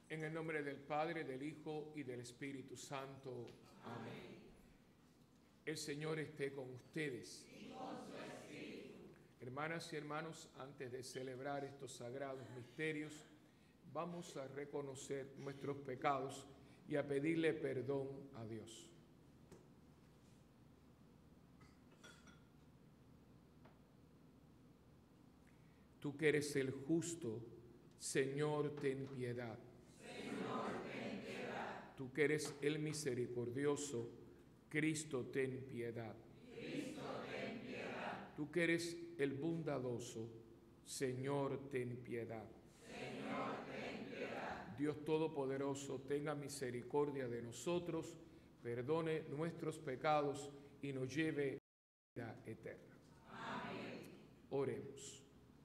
En el nombre del Padre, del Hijo y del Espíritu Santo. Amén. El Señor esté con ustedes. Y con su espíritu. Hermanas y hermanos, antes de celebrar estos sagrados misterios, vamos a reconocer nuestros pecados y a pedirle perdón a Dios. Tú que eres el justo, Señor, ten piedad. Señor, ten piedad. Tú que eres el misericordioso, Cristo, ten piedad. Cristo, ten piedad. Tú que eres el bondadoso, Señor, ten piedad. Señor, ten piedad. Dios Todopoderoso, tenga misericordia de nosotros, perdone nuestros pecados y nos lleve a la vida eterna. Amén. Oremos.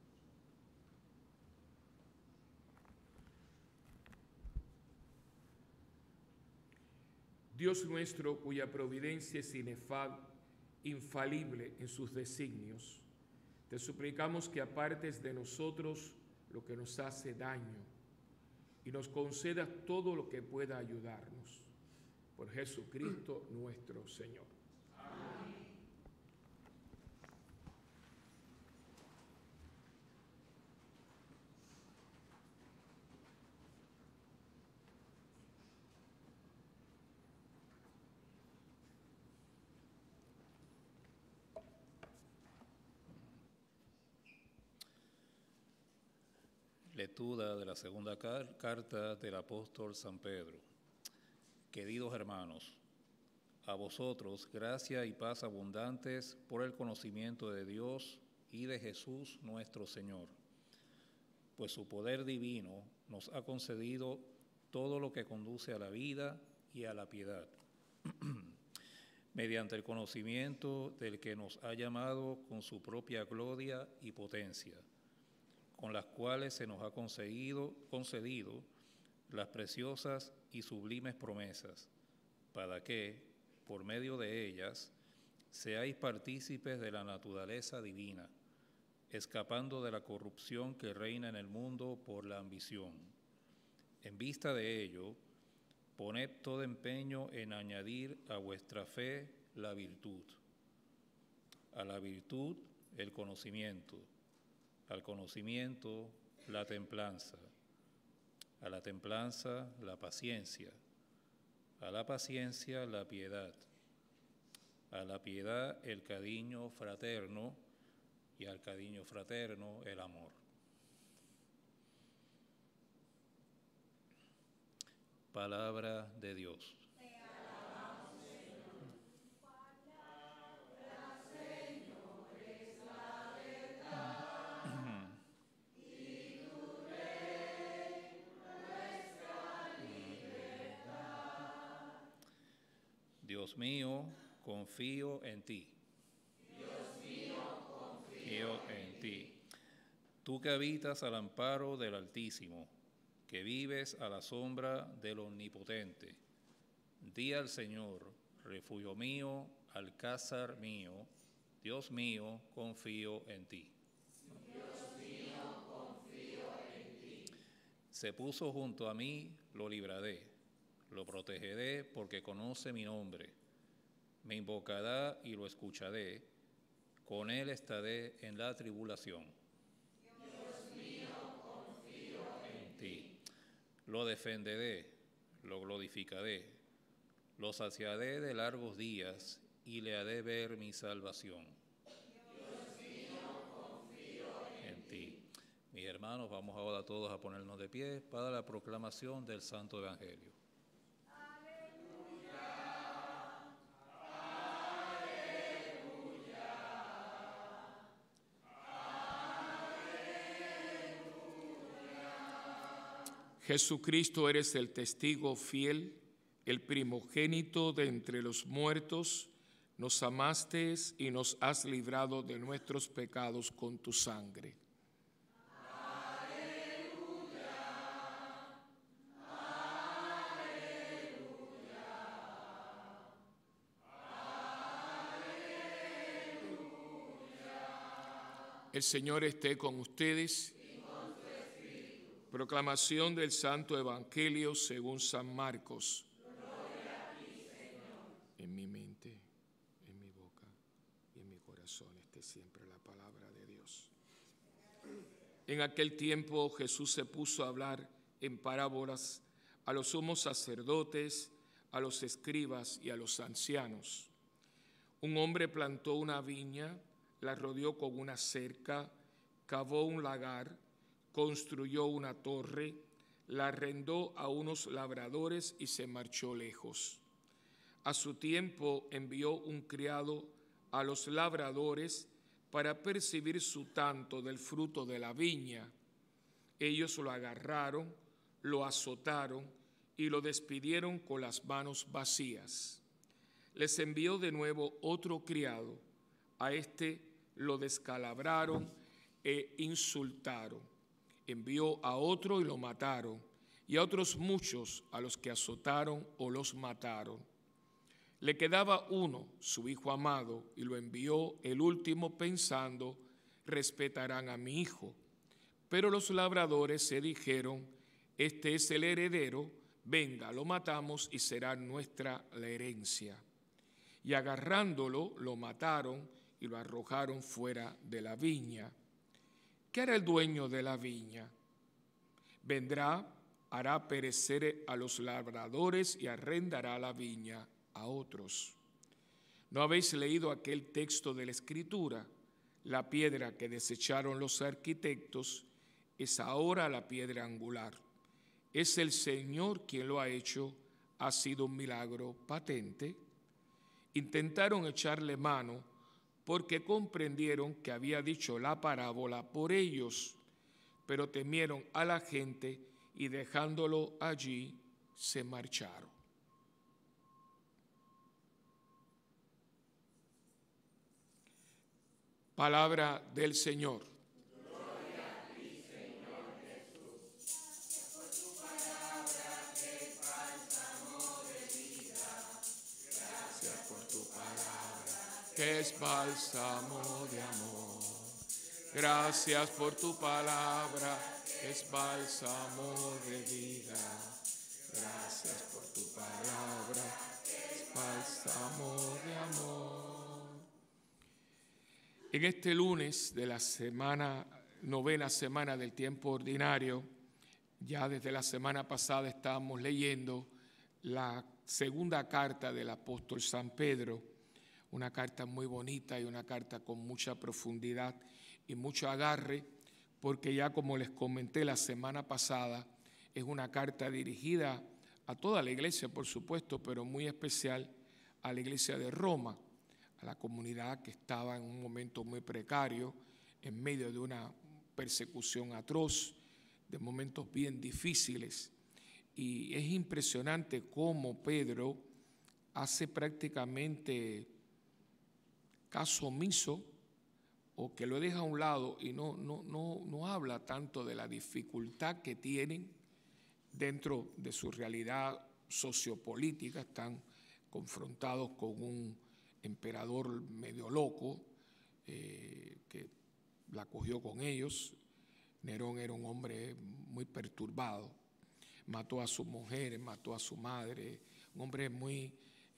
Dios nuestro, cuya providencia es infalible en sus designios, te suplicamos que apartes de nosotros lo que nos hace daño y nos concedas todo lo que pueda ayudarnos. Por Jesucristo nuestro Señor. Amén. Lectura de la segunda carta del apóstol San Pedro. Queridos hermanos, a vosotros gracia y paz abundantes por el conocimiento de Dios y de Jesús nuestro Señor, pues su poder divino nos ha concedido todo lo que conduce a la vida y a la piedad, mediante el conocimiento del que nos ha llamado con su propia gloria y potencia, con las cuales se nos ha concedido las preciosas y sublimes promesas, para que, por medio de ellas, seáis partícipes de la naturaleza divina, escapando de la corrupción que reina en el mundo por la ambición. En vista de ello, poned todo empeño en añadir a vuestra fe la virtud, a la virtud el conocimiento, al conocimiento la templanza, a la templanza la paciencia, a la paciencia la piedad, a la piedad el cariño fraterno y al cariño fraterno el amor. Palabra de Dios. Dios mío, confío en ti. Dios mío, Confío en ti. Tú que habitas al amparo del Altísimo, que vives a la sombra del Omnipotente. Di al Señor, refugio mío, alcázar mío, Dios mío, confío en ti. Dios mío, confío en ti. Se puso junto a mí, lo libraré, lo protegeré porque conoce mi nombre. Me invocará y lo escucharé, con él estaré en la tribulación. Dios mío, confío en ti. Lo defenderé, lo glorificaré, lo saciaré de largos días y le haré ver mi salvación. Dios mío, confío En ti. Mis hermanos, vamos ahora todos a ponernos de pie para la proclamación del Santo Evangelio. Jesucristo, eres el testigo fiel, el primogénito de entre los muertos, nos amaste y nos has librado de nuestros pecados con tu sangre. El Señor esté con ustedes. Proclamación del Santo Evangelio según San Marcos. Gloria a ti, Señor. En mi mente, en mi boca y en mi corazón esté siempre la palabra de Dios. En aquel tiempo Jesús se puso a hablar en parábolas a los sumos sacerdotes, a los escribas y a los ancianos. Un hombre plantó una viña, la rodeó con una cerca, cavó un lagar, construyó una torre, la arrendó a unos labradores y se marchó lejos. A su tiempo envió un criado a los labradores para percibir su tanto del fruto de la viña. Ellos lo agarraron, lo azotaron y lo despidieron con las manos vacías. Les envió de nuevo otro criado. A este lo descalabraron e insultaron. Envió a otro y lo mataron, y a otros muchos a los que azotaron o los mataron. Le quedaba uno, su hijo amado, y lo envió el último pensando, respetarán a mi hijo. Pero los labradores se dijeron, este es el heredero, venga, lo matamos y será nuestra la herencia. Y agarrándolo, lo mataron y lo arrojaron fuera de la viña. ¿Qué hará el dueño de la viña? Vendrá, hará perecer a los labradores y arrendará la viña a otros. ¿No habéis leído aquel texto de la Escritura? La piedra que desecharon los arquitectos es ahora la piedra angular. Es el Señor quien lo ha hecho, ha sido un milagro patente. Intentaron echarle mano porque comprendieron que había dicho la parábola por ellos, pero temieron a la gente y dejándolo allí se marcharon. Palabra del Señor. Gloria a ti, Señor Jesús. Gracias por tu palabra que es bálsamo de vida. Gracias por tu palabra, que es bálsamo de amor. Gracias por tu palabra, que es bálsamo de vida. Gracias por tu palabra, que es bálsamo de amor. En este lunes de la novena semana del tiempo ordinario, ya desde la semana pasada estábamos leyendo la segunda carta del apóstol San Pedro, una carta muy bonita y una carta con mucha profundidad y mucho agarre, porque ya como les comenté la semana pasada, es una carta dirigida a toda la iglesia, por supuesto, pero muy especial a la iglesia de Roma, a la comunidad que estaba en un momento muy precario, en medio de una persecución atroz, de momentos bien difíciles. Y es impresionante cómo Pedro hace prácticamente caso omiso o que lo deja a un lado y no habla tanto de la dificultad que tienen dentro de su realidad sociopolítica. Están confrontados con un emperador medio loco que la cogió con ellos. Nerón era un hombre muy perturbado, mató a su mujer, mató a su madre, un hombre muy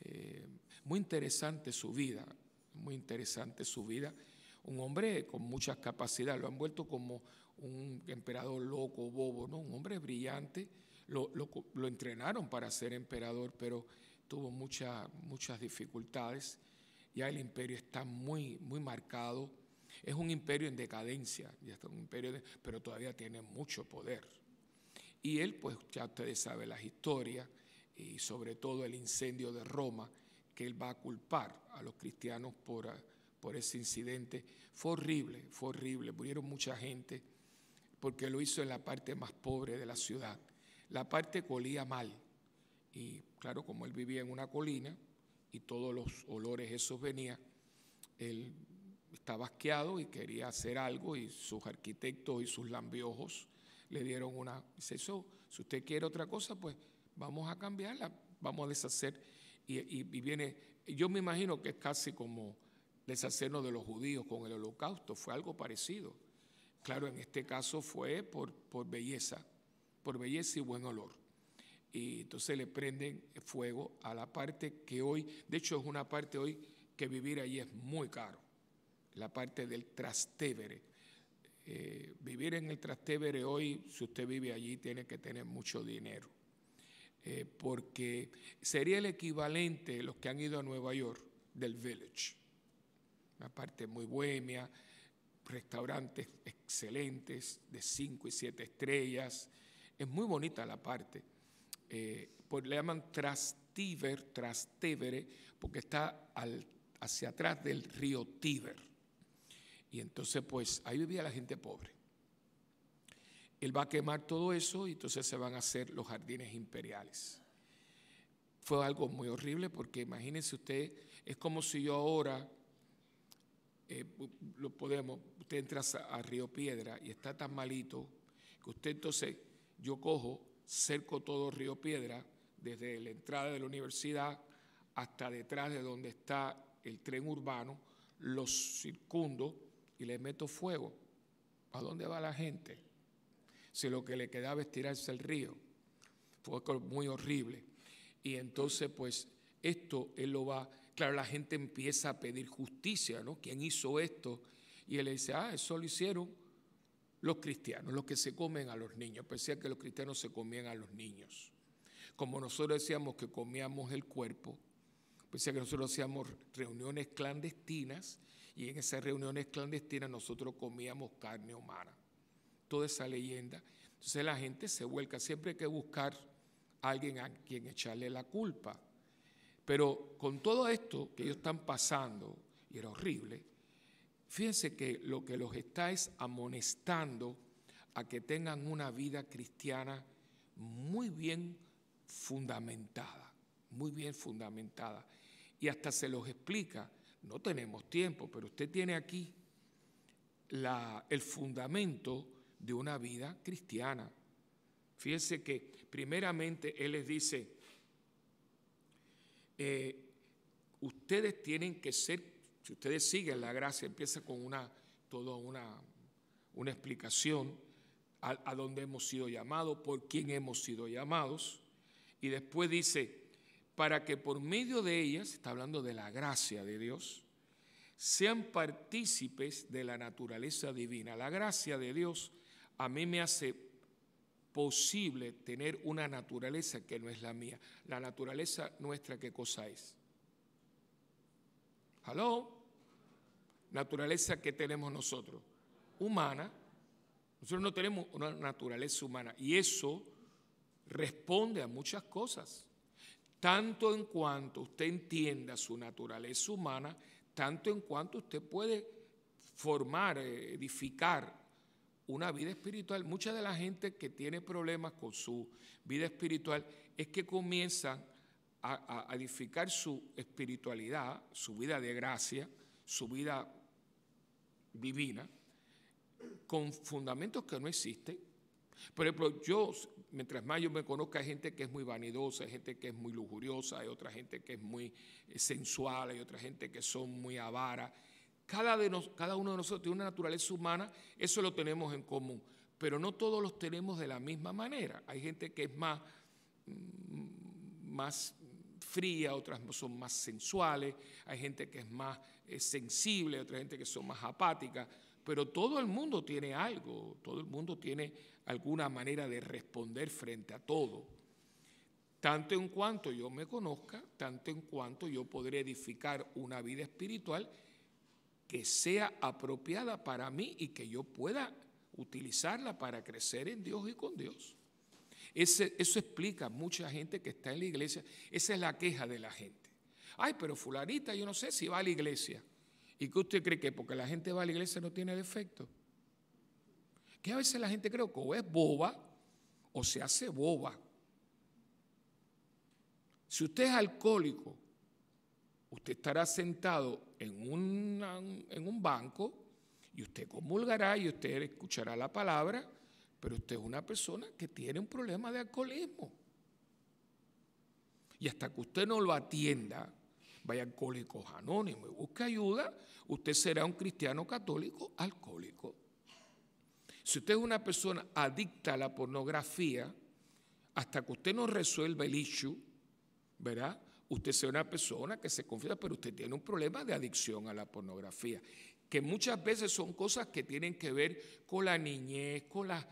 interesante su vida, muy interesante su vida, un hombre con muchas capacidades, lo han vuelto como un emperador loco, bobo, ¿no? Un hombre brillante, lo entrenaron para ser emperador, pero tuvo muchas dificultades. Ya el imperio está muy marcado, es un imperio en decadencia, ya está un imperio pero todavía tiene mucho poder. Y él, pues ya ustedes saben las historias, y sobre todo el incendio de Roma, que él va a culpar a los cristianos por ese incidente. Fue horrible, murieron mucha gente, porque lo hizo en la parte más pobre de la ciudad. La parte que olía mal, y claro, como él vivía en una colina, y todos los olores esos venían, él estaba asqueado y quería hacer algo, y sus arquitectos y sus lambiojos le dieron dice, eso, si usted quiere otra cosa, pues vamos a cambiarla, vamos a deshacer, y viene, yo me imagino que es casi como deshacernos de los judíos con el holocausto, fue algo parecido. Claro, en este caso fue por belleza, por belleza y buen olor. Y entonces le prenden fuego a la parte que hoy, de hecho es una parte hoy que vivir allí es muy caro, la parte del Trastevere. Vivir en el Trastevere hoy, si usted vive allí, tiene que tener mucho dinero, porque sería el equivalente, los que han ido a Nueva York, del Village, una parte muy bohemia, restaurantes excelentes de 5 y 7 estrellas, es muy bonita la parte. Pues le llaman Trastevere, porque está hacia atrás del río Tíber. Y entonces, pues, ahí vivía la gente pobre. Él va a quemar todo eso y entonces se van a hacer los jardines imperiales. Fue algo muy horrible porque imagínense usted, es como si yo ahora, usted entra a Río Piedra y está tan malito que usted entonces, yo cojo, cerco todo Río Piedra, desde la entrada de la universidad hasta detrás de donde está el tren urbano, los circundo y le meto fuego. ¿A dónde va la gente? Si lo que le quedaba es tirarse al río. Fue muy horrible. Y entonces, pues, esto él lo va... Claro, la gente empieza a pedir justicia, ¿no? ¿Quién hizo esto? Y él le dice, eso lo hicieron los cristianos, los que se comen a los niños. Pensé que los cristianos se comían a los niños. Como nosotros decíamos que comíamos el cuerpo, pensé que nosotros hacíamos reuniones clandestinas y en esas reuniones clandestinas nosotros comíamos carne humana. Toda esa leyenda. Entonces la gente se vuelca, siempre hay que buscar a alguien a quien echarle la culpa. Pero con todo esto que ellos están pasando, y era horrible, fíjense que lo que los está es amonestando a que tengan una vida cristiana muy bien fundamentada, y hasta se los explica. No tenemos tiempo, pero usted tiene aquí el fundamento de una vida cristiana. Fíjense que primeramente él les dice, ustedes tienen que ser, si ustedes siguen la gracia, empieza con toda una explicación a dónde hemos sido llamados, por quién hemos sido llamados, y después dice, para que por medio de ellas, está hablando de la gracia de Dios, sean partícipes de la naturaleza divina. La gracia de Dios a mí me hace posible tener una naturaleza que no es la mía. La naturaleza nuestra, ¿qué cosa es? ¿Aló? Naturaleza que tenemos nosotros, humana. Nosotros no tenemos una naturaleza humana y eso responde a muchas cosas. Tanto en cuanto usted entienda su naturaleza humana, tanto en cuanto usted puede formar, edificar una vida espiritual. Mucha de la gente que tiene problemas con su vida espiritual es que comienzan a edificar su espiritualidad, su vida de gracia, su vida divina, con fundamentos que no existen. Por ejemplo, mientras más yo me conozca, hay gente que es muy vanidosa, hay gente que es muy lujuriosa, hay otra gente que es muy sensual, hay otra gente que son muy avara. Cada uno de nosotros tiene una naturaleza humana, eso lo tenemos en común, pero no todos los tenemos de la misma manera. Hay gente que es más fría, otras son más sensuales, hay gente que es más sensible, otra gente que son más apáticas, pero todo el mundo tiene algo, todo el mundo tiene alguna manera de responder frente a todo. Tanto en cuanto yo me conozca, tanto en cuanto yo podré edificar una vida espiritual que sea apropiada para mí y que yo pueda utilizarla para crecer en Dios y con Dios. Eso explica a mucha gente que está en la iglesia. Esa es la queja de la gente. Ay, pero fulanita, yo no sé si va a la iglesia. ¿Y qué usted cree que porque la gente va a la iglesia no tiene defecto? Que a veces la gente cree que o es boba o se hace boba. Si usted es alcohólico, usted estará sentado en un banco y usted comulgará y usted escuchará la palabra, pero usted es una persona que tiene un problema de alcoholismo. Y hasta que usted no lo atienda, vaya a Alcohólicos Anónimos y busque ayuda, usted será un cristiano católico alcohólico. Si usted es una persona adicta a la pornografía, hasta que usted no resuelva el issue, ¿verdad? Usted sea una persona que se confiesa, pero usted tiene un problema de adicción a la pornografía, que muchas veces son cosas que tienen que ver con la niñez, con las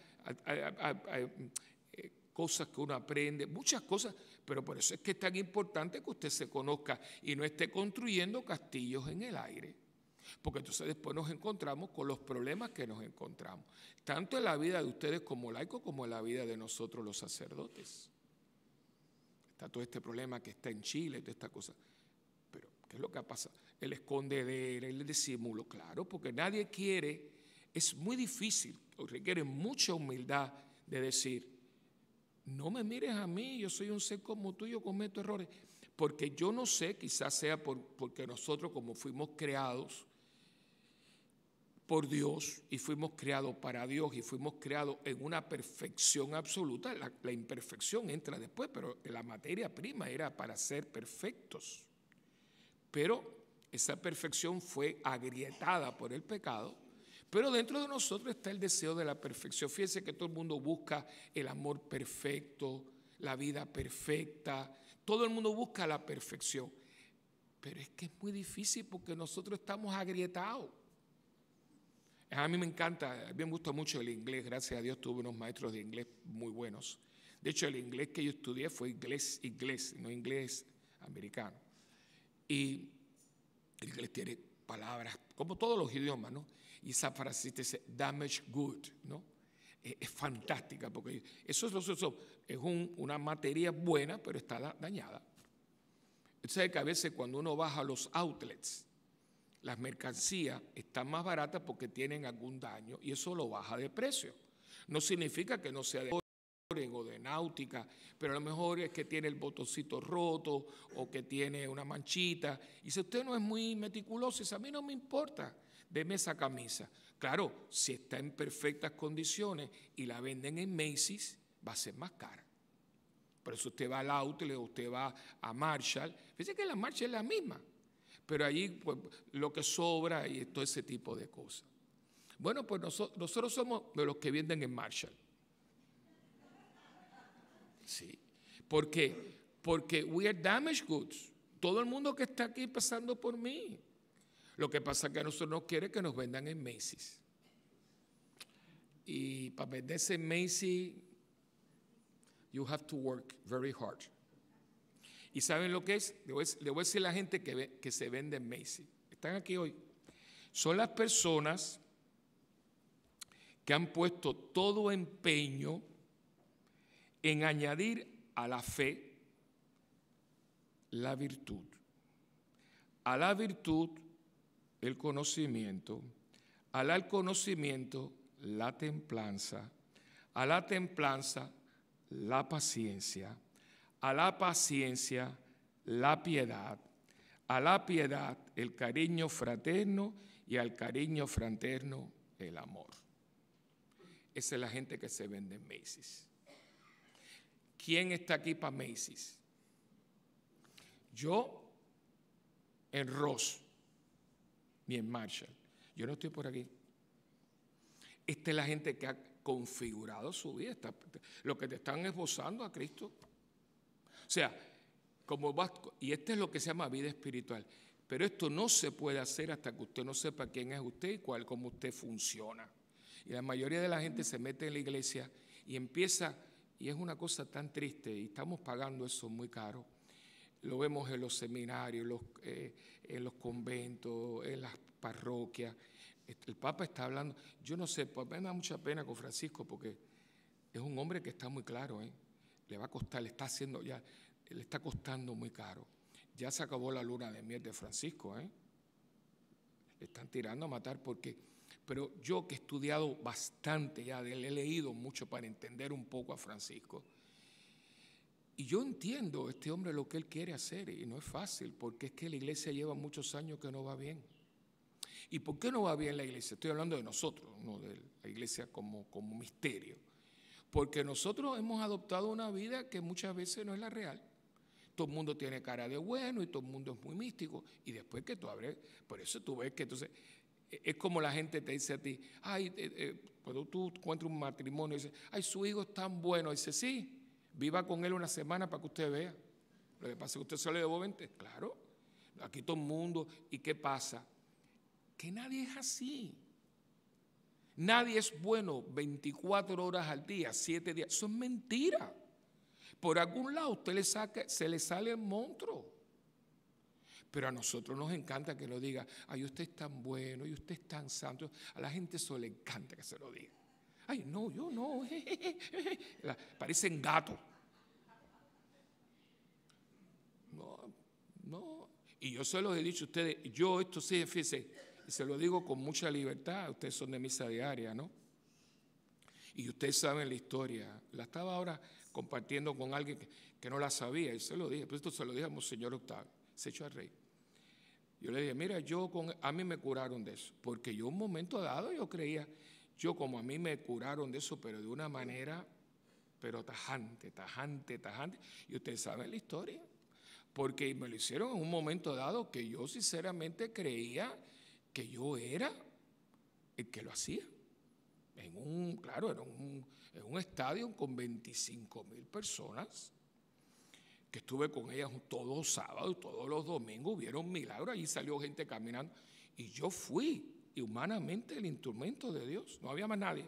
cosas que uno aprende, muchas cosas, pero por eso es que es tan importante que usted se conozca y no esté construyendo castillos en el aire. Porque entonces después nos encontramos con los problemas que nos encontramos, tanto en la vida de ustedes como laicos, como en la vida de nosotros los sacerdotes. Está todo este problema que está en Chile, toda esta cosa. Pero, ¿qué es lo que pasa? El escondedero, el disimulo, claro, porque nadie quiere, es muy difícil, requiere mucha humildad de decir, no me mires a mí, yo soy un ser como tú, yo cometo errores. Porque yo no sé, quizás sea porque nosotros como fuimos creados por Dios y fuimos creados para Dios y fuimos creados en una perfección absoluta, la imperfección entra después, pero la materia prima era para ser perfectos. Pero esa perfección fue agrietada por el pecado, pero dentro de nosotros está el deseo de la perfección. Fíjense que todo el mundo busca el amor perfecto, la vida perfecta, todo el mundo busca la perfección, pero es que es muy difícil porque nosotros estamos agrietados. A mí me encanta, a mí me gusta mucho el inglés, gracias a Dios tuve unos maestros de inglés muy buenos. De hecho, el inglés que yo estudié fue inglés, no inglés americano. Y el inglés tiene palabras, como todos los idiomas, ¿no? Y esa frase dice, damage good, ¿no? Es fantástica, porque eso es una materia buena, pero está dañada. Usted sabe que a veces cuando uno baja a los outlets, las mercancías están más baratas porque tienen algún daño y eso lo baja de precio. No significa que no sea de Oren o de náutica, pero a lo mejor es que tiene el botoncito roto o que tiene una manchita. Y si usted no es muy meticuloso, dice, a mí no me importa, deme esa camisa. Claro, si está en perfectas condiciones y la venden en Macy's, va a ser más cara. Por eso usted va al outlet o usted va a Marshall. Fíjese que la Marshall es la misma, pero allí pues, lo que sobra y todo ese tipo de cosas. Bueno, pues nosotros somos de los que venden en Marshall. Sí. ¿Por qué? Porque we are damaged goods. Todo el mundo que está aquí pasando por mí. Lo que pasa es que a nosotros nos quiere que nos vendan en Macy's. Y para venderse en Macy's, you have to work very hard. ¿Y saben lo que es? Le voy a decir a la gente que se vende en Macy's. Están aquí hoy. Son las personas que han puesto todo empeño en añadir a la fe la virtud. A la virtud, el conocimiento. Al conocimiento, la templanza. A la templanza, la paciencia. A la paciencia, la piedad. A la piedad, el cariño fraterno y al cariño fraterno, el amor. Esa es la gente que se vende en Macy's. ¿Quién está aquí para Macy's? Yo en Ross ni en Marshall. Yo no estoy por aquí. Esta es la gente que ha configurado su vida. Lo que te están esbozando a Cristo. O sea, y esto es lo que se llama vida espiritual. Pero esto no se puede hacer hasta que usted no sepa quién es usted y cómo usted funciona. Y la mayoría de la gente se mete en la iglesia y empieza, y es una cosa tan triste, y estamos pagando eso muy caro. Lo vemos en los seminarios, en los conventos, en las parroquias. El Papa está hablando, yo no sé, pues me da mucha pena con Francisco porque es un hombre que está muy claro, le va a costar, le está costando muy caro. Ya se acabó la luna de miel de Francisco, le están tirando a matar pero yo que he estudiado bastante ya de él, he leído mucho para entender un poco a Francisco. Y yo entiendo este hombre lo que él quiere hacer y no es fácil porque es que la iglesia lleva muchos años que no va bien. ¿Y por qué no va bien la iglesia? Estoy hablando de nosotros, no de la iglesia como misterio. Porque nosotros hemos adoptado una vida que muchas veces no es la real. Todo el mundo tiene cara de bueno y todo el mundo es muy místico. Y después que tú abres, por eso tú ves que entonces Es como la gente te dice a ti, ay, cuando tú encuentras un matrimonio, dice, ay, su hijo es tan bueno. Dice, sí, viva con él una semana para que usted vea. Lo que pasa es que usted se le debo 20. Claro, aquí todo el mundo. ¿Y qué pasa? Que nadie es así. Nadie es bueno 24 horas al día, 7 días. Eso es mentira. Por algún lado usted se le sale el monstruo. Pero a nosotros nos encanta que lo diga, ay, usted es tan bueno y usted es tan santo. A la gente eso le encanta que se lo diga. Ay, no, yo no. Parecen gatos. No. Y yo se los he dicho a ustedes, yo esto sí, fíjense, y se lo digo con mucha libertad, ustedes son de misa diaria, ¿no? Y ustedes saben la historia. La estaba ahora compartiendo con alguien que no la sabía, y se lo dije, pero esto se lo dije a Monseñor Octavio, se echó al rey. Yo le dije, mira, a mí me curaron de eso, porque yo un momento dado yo creía, como a mí me curaron de eso, pero de una manera, pero tajante, y ustedes saben la historia, porque me lo hicieron en un momento dado que yo sinceramente creía que yo era el que lo hacía. En un estadio con 25,000 personas, que estuve con ellas todos los sábados y todos los domingos, hubieron milagros, allí salió gente caminando, y yo fui humanamente el instrumento de Dios, no había más nadie.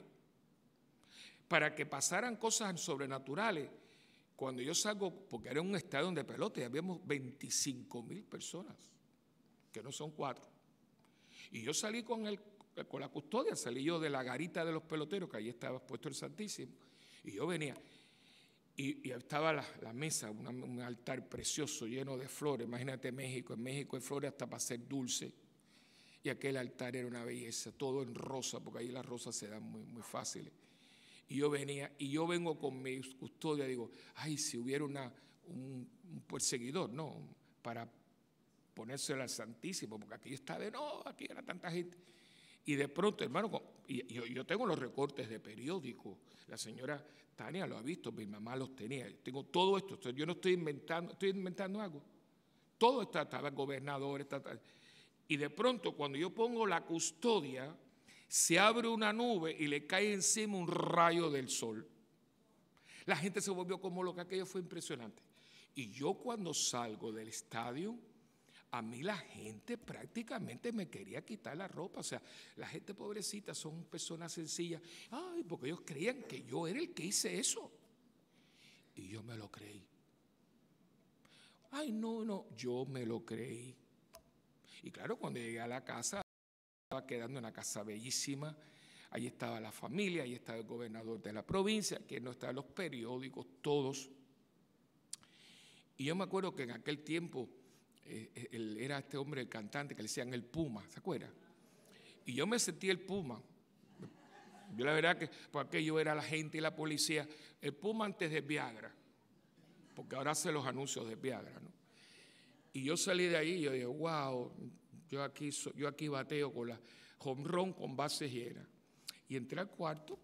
Para que pasaran cosas sobrenaturales, cuando yo salgo, porque era un estadio de pelota y habíamos 25,000 personas, que no son 4. Y yo salí con la custodia, salí yo de la garita de los peloteros, que allí estaba puesto el Santísimo, y yo venía. Y estaba la mesa, un altar precioso lleno de flores. Imagínate México, en México hay flores hasta para ser dulce. Y aquel altar era una belleza, todo en rosa, porque ahí las rosas se dan muy, muy fáciles. Y yo venía, y yo vengo con mi custodia, digo, ay, si hubiera un perseguidor, no, para ponérselo al Santísimo, porque aquí aquí era tanta gente. Y de pronto, hermano, yo tengo los recortes de periódico, la señora Tania lo ha visto, mi mamá los tenía, tengo todo esto, yo no estoy inventando algo. Todo estaba el gobernador, y de pronto cuando yo pongo la custodia, se abre una nube y le cae encima un rayo del sol. La gente se volvió como loca, aquello fue impresionante. Y yo cuando salgo del estadio, a mí la gente prácticamente me quería quitar la ropa. O sea, la gente pobrecita son personas sencillas. Ay, porque ellos creían que yo era el que hice eso. Y yo me lo creí. Ay, no, yo me lo creí. Y claro, cuando llegué a la casa, estaba quedando en una casa bellísima. Allí estaba la familia, allí estaba el gobernador de la provincia, que no estaban los periódicos, todos. Y yo me acuerdo que en aquel tiempo era este hombre, el cantante, que le decían el Puma, ¿se acuerda? Y yo me sentí el Puma. Yo la verdad que por aquello era la gente y la policía. El Puma antes de Viagra, porque ahora hace los anuncios de Viagra, ¿no? Y yo salí de ahí y yo dije, wow, yo aquí bateo con la home run con bases llenas. Y entré al cuarto,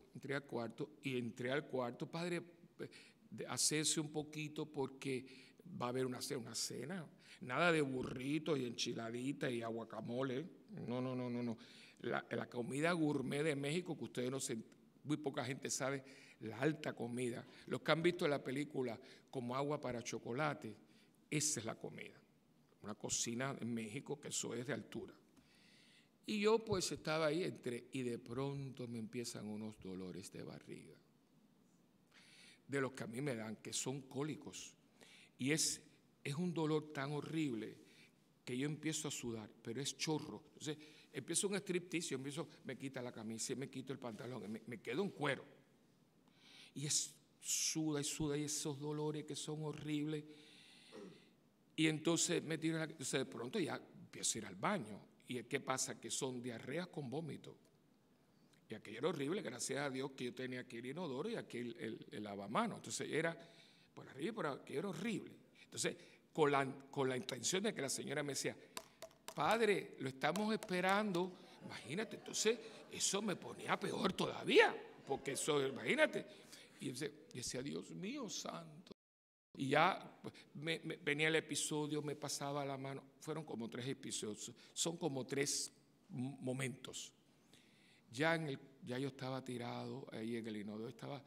padre, hacerse un poquito porque va a haber una cena. Nada de burritos y enchiladitas y aguacamole. No. La comida gourmet de México, que ustedes no se, muy poca gente sabe, la alta comida. Los que han visto la película Como agua para chocolate, esa es la comida. Una cocina en México que eso es de altura. Y yo pues estaba ahí, y de pronto me empiezan unos dolores de barriga, de los que a mí me dan, que son cólicos. Y es un dolor tan horrible que yo empiezo a sudar, pero es chorro. Entonces empiezo un striptease, me quita la camisa, me quito el pantalón, me quedo en cuero. Y suda y esos dolores que son horribles. Y entonces de pronto ya empiezo a ir al baño. ¿Y qué pasa? Que son diarreas con vómito. Y aquello era horrible, gracias a Dios que yo tenía aquí el inodoro y aquí el lavamanos. Entonces era por arriba y por aquello era horrible. Entonces, con la intención de que la señora me decía, padre, lo estamos esperando. Imagínate, entonces eso me ponía peor todavía, porque eso, imagínate. Y yo decía, Dios mío santo. Y ya venía el episodio, me pasaba la mano. Fueron como 3 episodios. Son como 3 momentos. Ya yo estaba tirado ahí en el inodoro, estaba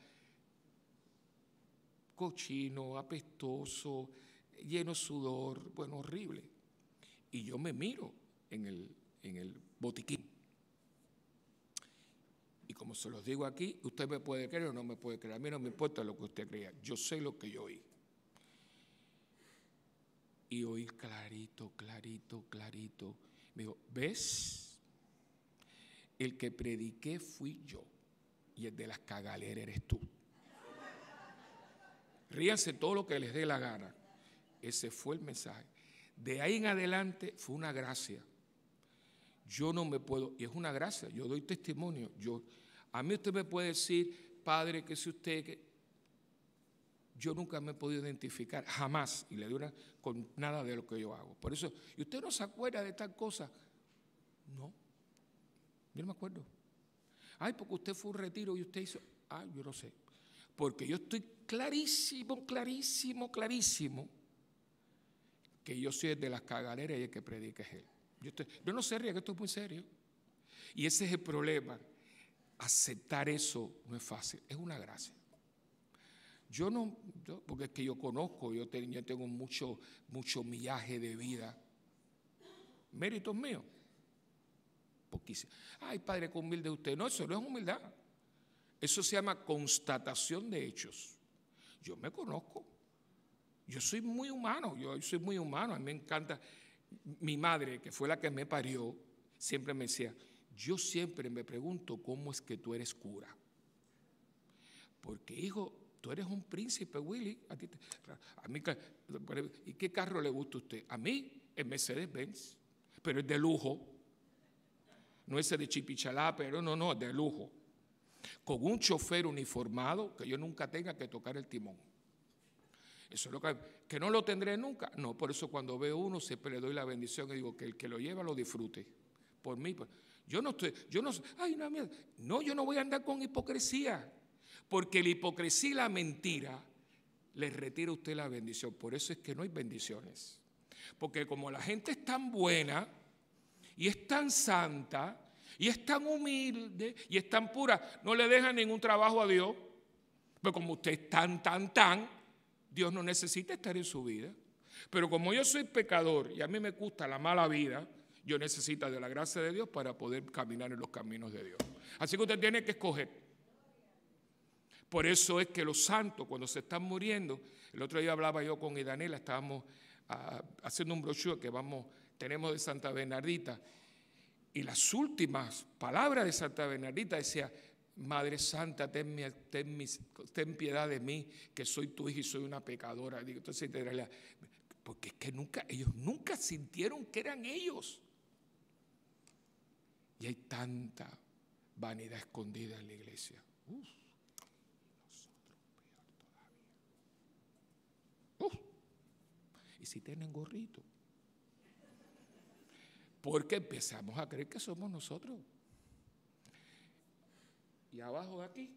cochino, apestoso, lleno de sudor, bueno, horrible. Y yo me miro en el botiquín. Y como se los digo aquí, usted me puede creer o no me puede creer. A mí no me importa lo que usted crea. Yo sé lo que yo oí. Y oí clarito, clarito, clarito. Me dijo, ¿ves? El que prediqué fui yo. Y el de las cagaleras eres tú. Ríanse todo lo que les dé la gana. Ese fue el mensaje. De ahí en adelante fue una gracia. Yo no me puedo, y es una gracia, yo doy testimonio. A mí usted me puede decir, padre, que si usted, que yo nunca me he podido identificar, jamás, y le doy con nada de lo que yo hago. Por eso, ¿y usted no se acuerda de tal cosa? No, yo no me acuerdo. Ay, porque usted fue a un retiro y usted hizo, yo no sé. Porque yo estoy clarísimo, clarísimo, clarísimo, que yo soy el de las cagaleras y el que predica es él. Yo no sé, que esto es muy serio. Y ese es el problema. Aceptar eso no es fácil, es una gracia. Porque es que yo conozco, yo tengo mucho millaje de vida. ¿Méritos míos? Poquísimo. Ay, padre, qué humilde usted. No, eso no es humildad. Eso se llama constatación de hechos. Yo me conozco. Yo soy muy humano, A mí me encanta. Mi madre, que fue la que me parió, siempre me decía, yo siempre me pregunto cómo es que tú eres cura. Porque, hijo, tú eres un príncipe, Willy. ¿Y qué carro le gusta a usted? A mí, el Mercedes-Benz, pero es de lujo. No es de chipichalá, pero no, es de lujo. Con un chofer uniformado que yo nunca tenga que tocar el timón. Eso es lo que no lo tendré nunca. No, por eso cuando veo uno siempre le doy la bendición y digo que el que lo lleva lo disfrute. Por mí, yo no, yo no voy a andar con hipocresía, porque la hipocresía y la mentira le retira a usted la bendición. Por eso es que no hay bendiciones. Porque como la gente es tan buena y es tan santa y es tan humilde y es tan pura, no le deja ningún trabajo a Dios. Pero como usted es tan, Dios no necesita estar en su vida. Pero como yo soy pecador y a mí me gusta la mala vida, yo necesito de la gracia de Dios para poder caminar en los caminos de Dios. Así que usted tiene que escoger. Por eso es que los santos, cuando se están muriendo, el otro día hablaba yo con Idanela, estábamos haciendo un brochure que tenemos de Santa Bernardita, y las últimas palabras de Santa Bernardita decía, Madre Santa, ten piedad de mí, que soy tu hija y soy una pecadora. Entonces, porque es que ellos nunca sintieron que eran ellos. Y hay tanta vanidad escondida en la iglesia. Nosotros peor todavía. Y si tienen gorrito. Porque empezamos a creer que somos nosotros. Y abajo de aquí,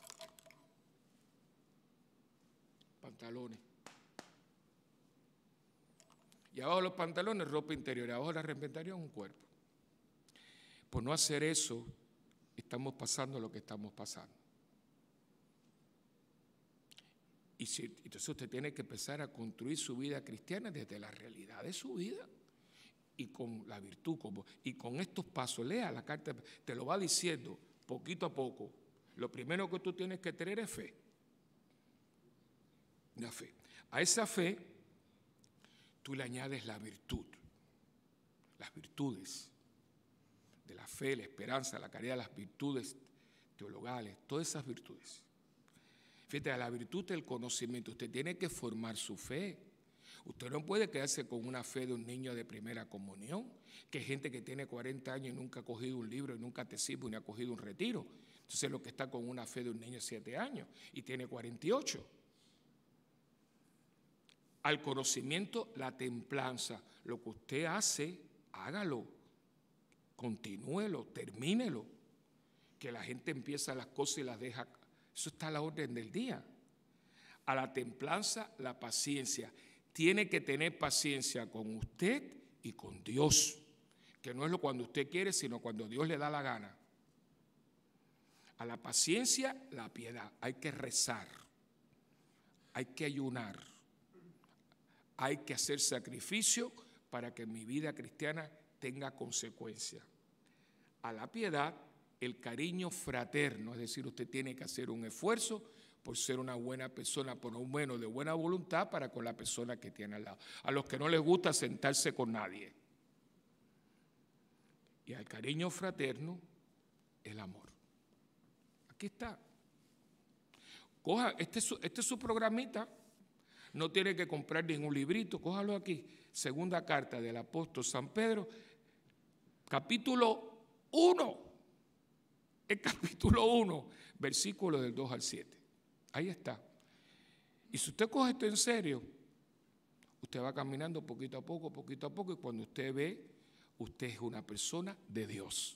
pantalones. Y abajo de los pantalones, ropa interior. Y abajo de la repentaria, un cuerpo. Por no hacer eso, estamos pasando lo que estamos pasando. Entonces usted tiene que empezar a construir su vida cristiana desde la realidad de su vida. Y con la virtud, y con estos pasos, lea la carta, te lo va diciendo. Poquito a poco, lo primero que tú tienes que tener es fe. La fe. A esa fe, tú le añades la virtud. Las virtudes de la fe, la esperanza, la caridad, las virtudes teologales, todas esas virtudes. Fíjate, a la virtud del conocimiento, usted tiene que formar su fe. Usted no puede quedarse con una fe de un niño de primera comunión, que hay gente que tiene 40 años y nunca ha cogido un libro, y nunca ha catecismo, ni ha cogido un retiro. Entonces lo que está con una fe de un niño de 7 años y tiene 48. Al conocimiento, la templanza. Lo que usted hace, hágalo, continúelo, termínelo. Que la gente empieza las cosas y las deja. Eso está a la orden del día. A la templanza, la paciencia. Tiene que tener paciencia con usted y con Dios. que no es lo cuando usted quiere, sino cuando Dios le da la gana. A la paciencia, la piedad. Hay que rezar, hay que ayunar, hay que hacer sacrificio para que mi vida cristiana tenga consecuencias. A la piedad, el cariño fraterno, es decir, usted tiene que hacer un esfuerzo por ser una buena persona, por un bueno de buena voluntad para con la persona que tiene al lado. A los que no les gusta sentarse con nadie. Y al cariño fraterno, el amor. Aquí está. Coja, este es su programita. No tiene que comprar ningún librito. Cójalo aquí. Segunda carta del apóstol San Pedro, capítulo 1. El capítulo 1, versículo del 2 al 7. Ahí está. Y si usted coge esto en serio, usted va caminando poquito a poco, y cuando usted ve, usted es una persona de Dios.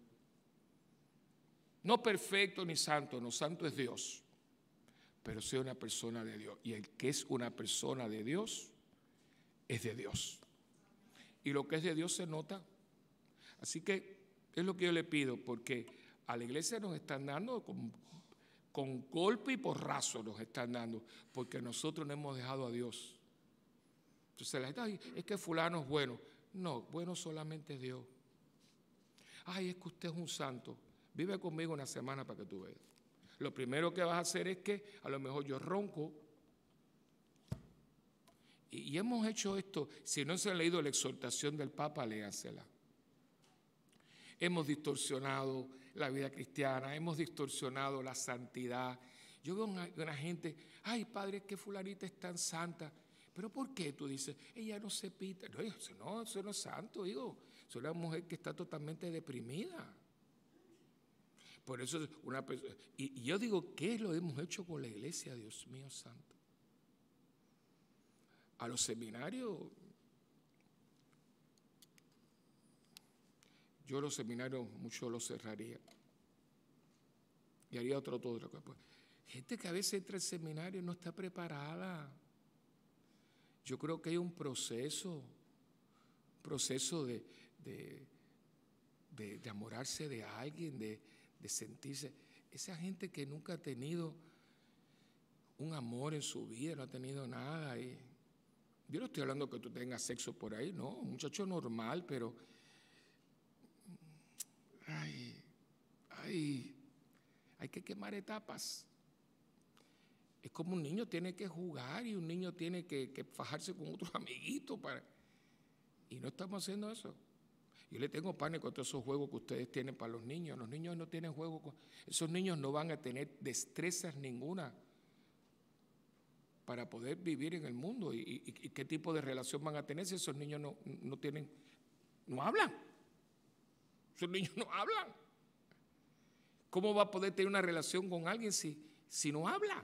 No perfecto ni santo, no, santo es Dios, pero sea una persona de Dios. Y el que es una persona de Dios, es de Dios. Y lo que es de Dios se nota. Así que es lo que yo le pido, porque a la iglesia nos están dando con golpe y porrazo nos están dando, porque nosotros no hemos dejado a Dios. Entonces la gente, ay, es que fulano es bueno. No, bueno solamente es Dios. Ay, es que usted es un santo. Vive conmigo una semana para que tú veas. Lo primero que vas a hacer es que a lo mejor yo ronco. Y hemos hecho esto. Si no se han leído la exhortación del Papa, léansela. Hemos distorsionado la vida cristiana, hemos distorsionado la santidad. Yo veo una gente, ay, padre, es que fulanita es tan santa. ¿Pero por qué? Tú dices, ella no se pita. No, eso no es santo, hijo. Es una mujer que está totalmente deprimida. Por eso una persona, y yo digo, ¿qué lo hemos hecho con la iglesia, Dios mío santo? A los seminarios, yo los seminarios mucho los cerraría y haría otra cosa. Gente que a veces entra al seminario y no está preparada. Yo creo que hay un proceso de enamorarse de alguien, de sentirse. Esa gente que nunca ha tenido un amor en su vida, no ha tenido nada. Yo no estoy hablando que tú tengas sexo por ahí, no, un muchacho normal, pero hay que quemar etapas. Es como un niño tiene que jugar y un niño tiene que fajarse con otros amiguitos y no estamos haciendo eso. Yo le tengo pánico a todos esos juegos que ustedes tienen para los niños. Los niños no tienen juegos. Esos niños no van a tener destrezas ninguna para poder vivir en el mundo. ¿Y qué tipo de relación van a tener si esos niños no hablan? Esos niños no hablan. ¿Cómo va a poder tener una relación con alguien si no habla?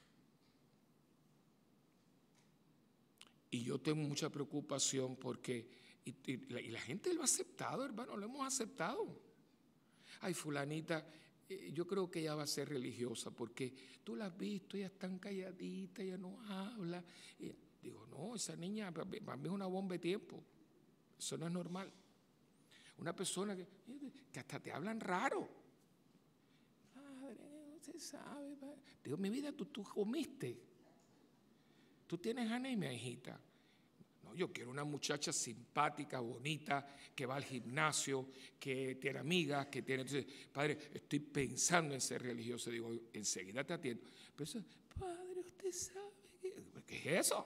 Y yo tengo mucha preocupación porque y la gente lo ha aceptado, hermano, lo hemos aceptado. Ay, fulanita, yo creo que ella va a ser religiosa porque tú la has visto, ella es tan calladita, ella no habla. Digo, no, esa niña para mí es una bomba de tiempo. Eso no es normal. Una persona que hasta te hablan raro. Padre, no se sabe. Padre. Digo, mi vida, tú comiste. Tú tienes anemia, hijita. No, yo quiero una muchacha simpática, bonita, que va al gimnasio, que tiene amigas, que tiene... Entonces, padre, estoy pensando en ser religioso. Digo, enseguida te atiendo. Pero eso, padre, usted sabe ¿qué es eso?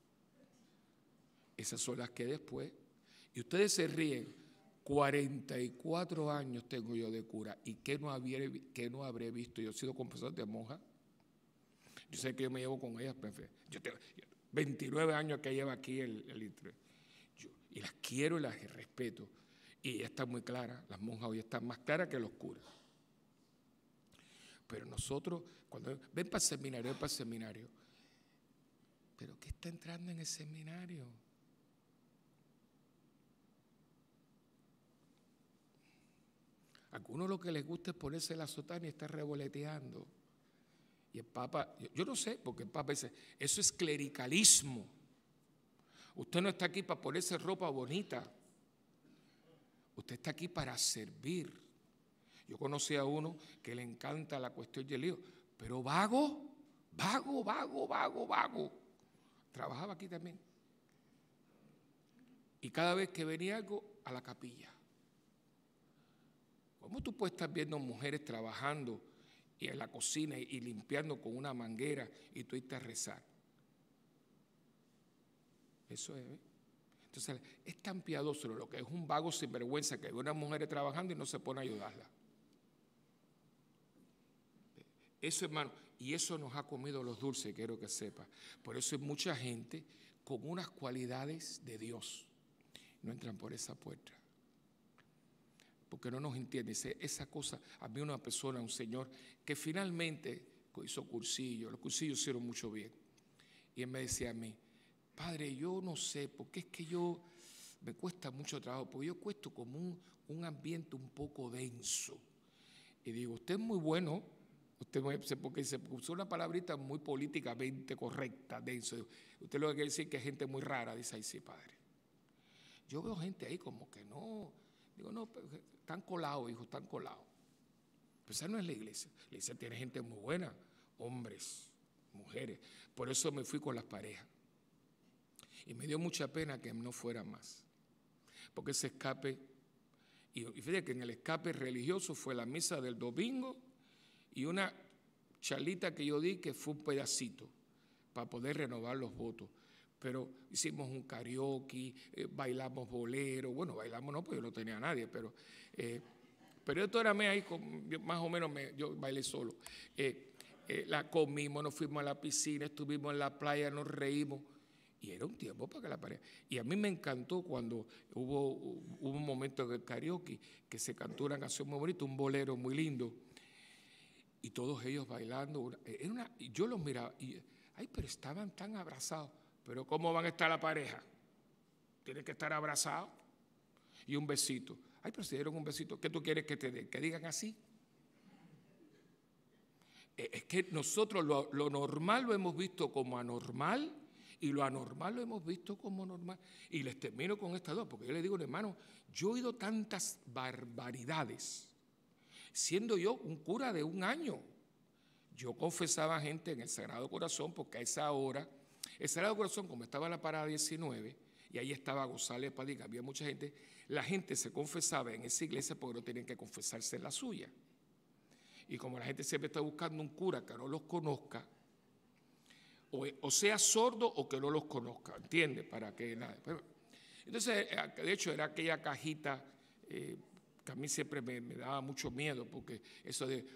Esas son las que después... Y ustedes se ríen. 44 años tengo yo de cura. ¿Y qué no habré visto? Yo he sido confesor de monja. Yo sé que yo me llevo con ellas perfecto. Yo tengo 29 años que lleva aquí y las quiero y las respeto. Y ella está muy clara. Las monjas hoy están más claras que los curas. Pero nosotros, cuando ven para el seminario, ¿pero qué está entrando en el seminario? A algunos lo que les gusta es ponerse la sotana y estar revoloteando. Y el Papa, yo no sé, porque el Papa dice, eso es clericalismo. Usted no está aquí para ponerse ropa bonita. Usted está aquí para servir. Yo conocí a uno que le encanta la cuestión del lío, pero vago. Trabajaba aquí también. Y cada vez que venía algo, a la capilla. ¿Cómo tú puedes estar viendo mujeres trabajando y en la cocina y limpiando con una manguera y tú irte a rezar? Eso es. Entonces, es tan piadoso lo que es un vago sinvergüenza que ve a una mujer trabajando y no se pone a ayudarla. Eso, hermano, y eso nos ha comido los dulces, quiero que sepa. Por eso hay mucha gente con unas cualidades de Dios. No entran por esa puerta. Porque no nos entiende. Esa cosa, a mí una persona, un señor, que finalmente hizo cursillo. Los cursillos hicieron mucho bien. Y él me decía a mí, padre, yo no sé, porque es que me cuesta mucho trabajo, porque yo cuesto como un ambiente un poco denso. Y digo, usted es muy bueno, porque se puso una palabrita muy políticamente correcta, denso. Usted lo que quiere decir que es gente muy rara, dice ahí, sí, padre. Yo veo gente ahí como que no, digo, no, están colados, hijo, están colados. Pero esa no es la iglesia. La iglesia tiene gente muy buena, hombres, mujeres. Por eso me fui con las parejas. Y me dio mucha pena que no fuera más. Porque ese escape, y fíjate que en el escape religioso fue la misa del domingo y una charlita que yo di que fue un pedacito para poder renovar los votos. Pero hicimos un karaoke, bailamos bolero, bueno, bailamos no, porque yo no tenía a nadie, pero yo toréame ahí, más o menos yo bailé solo. La comimos, nos fuimos a la piscina, estuvimos en la playa, nos reímos. Y era un tiempo para que la pareja. Y a mí me encantó cuando hubo un momento en el karaoke que se cantó una canción muy bonita, un bolero muy lindo. Y todos ellos bailando. Y yo los miraba y, ay, pero estaban tan abrazados. Pero ¿cómo van a estar la pareja? Tienen que estar abrazados. Y un besito. Ay, pero si dieron un besito, ¿qué tú quieres que te den? ¿Que digan así? Es que nosotros lo normal lo hemos visto como anormal y lo anormal lo hemos visto como normal. Y les termino con estas dos, porque yo les digo, hermano, yo he oído tantas barbaridades. Siendo yo un cura de un año, yo confesaba a gente en el Sagrado Corazón, porque a esa hora, el Sagrado Corazón, como estaba en la parada 19, y ahí estaba González Padilla, había mucha gente, la gente se confesaba en esa iglesia porque no tenían que confesarse en la suya. Y como la gente siempre está buscando un cura que no los conozca, o sea sordo o que no los conozca, ¿entiendes? Para que nada. Entonces, de hecho, era aquella cajita que a mí siempre me daba mucho miedo, porque eso de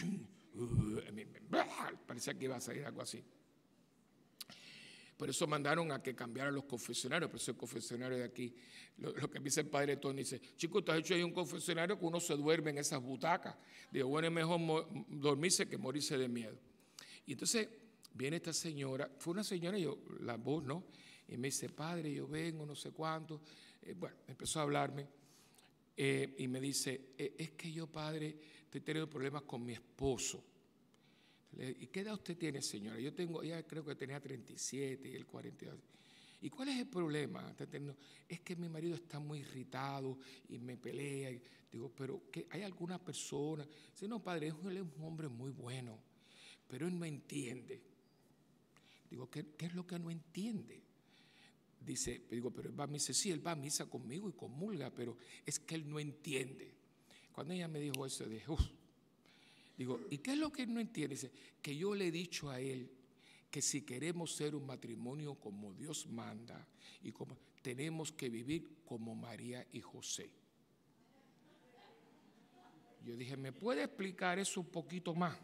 parecía que iba a salir algo así. Por eso mandaron a que cambiaran los confesionarios. Por eso el confesionario de aquí, lo que dice el padre Tony, dice, chico, tú has hecho ahí un confesionario que uno se duerme en esas butacas. Digo, bueno, es mejor dormirse que morirse de miedo. Y entonces viene esta señora, fue una señora, la voz, ¿no? Y me dice, padre, yo vengo, no sé cuánto. Bueno, empezó a hablarme y me dice, es que yo, padre, estoy teniendo problemas con mi esposo. ¿Y qué edad usted tiene, señora? Ella creo que tenía 37 y él 42. ¿Y cuál es el problema? Es que mi marido está muy irritado y me pelea. Digo, pero ¿qué? ¿Hay alguna persona? Dice, no, padre, él es un hombre muy bueno, pero él no entiende. Digo, ¿qué es lo que no entiende? Digo, pero él va a misa. Sí, él va a misa conmigo y comulga, pero es que él no entiende. Cuando ella me dijo eso, dije, uff. Digo, ¿y qué es lo que él no entiende? Dice, que yo le he dicho a él que si queremos ser un matrimonio como Dios manda, y como tenemos que vivir como María y José. Yo dije, ¿me puede explicar eso un poquito más?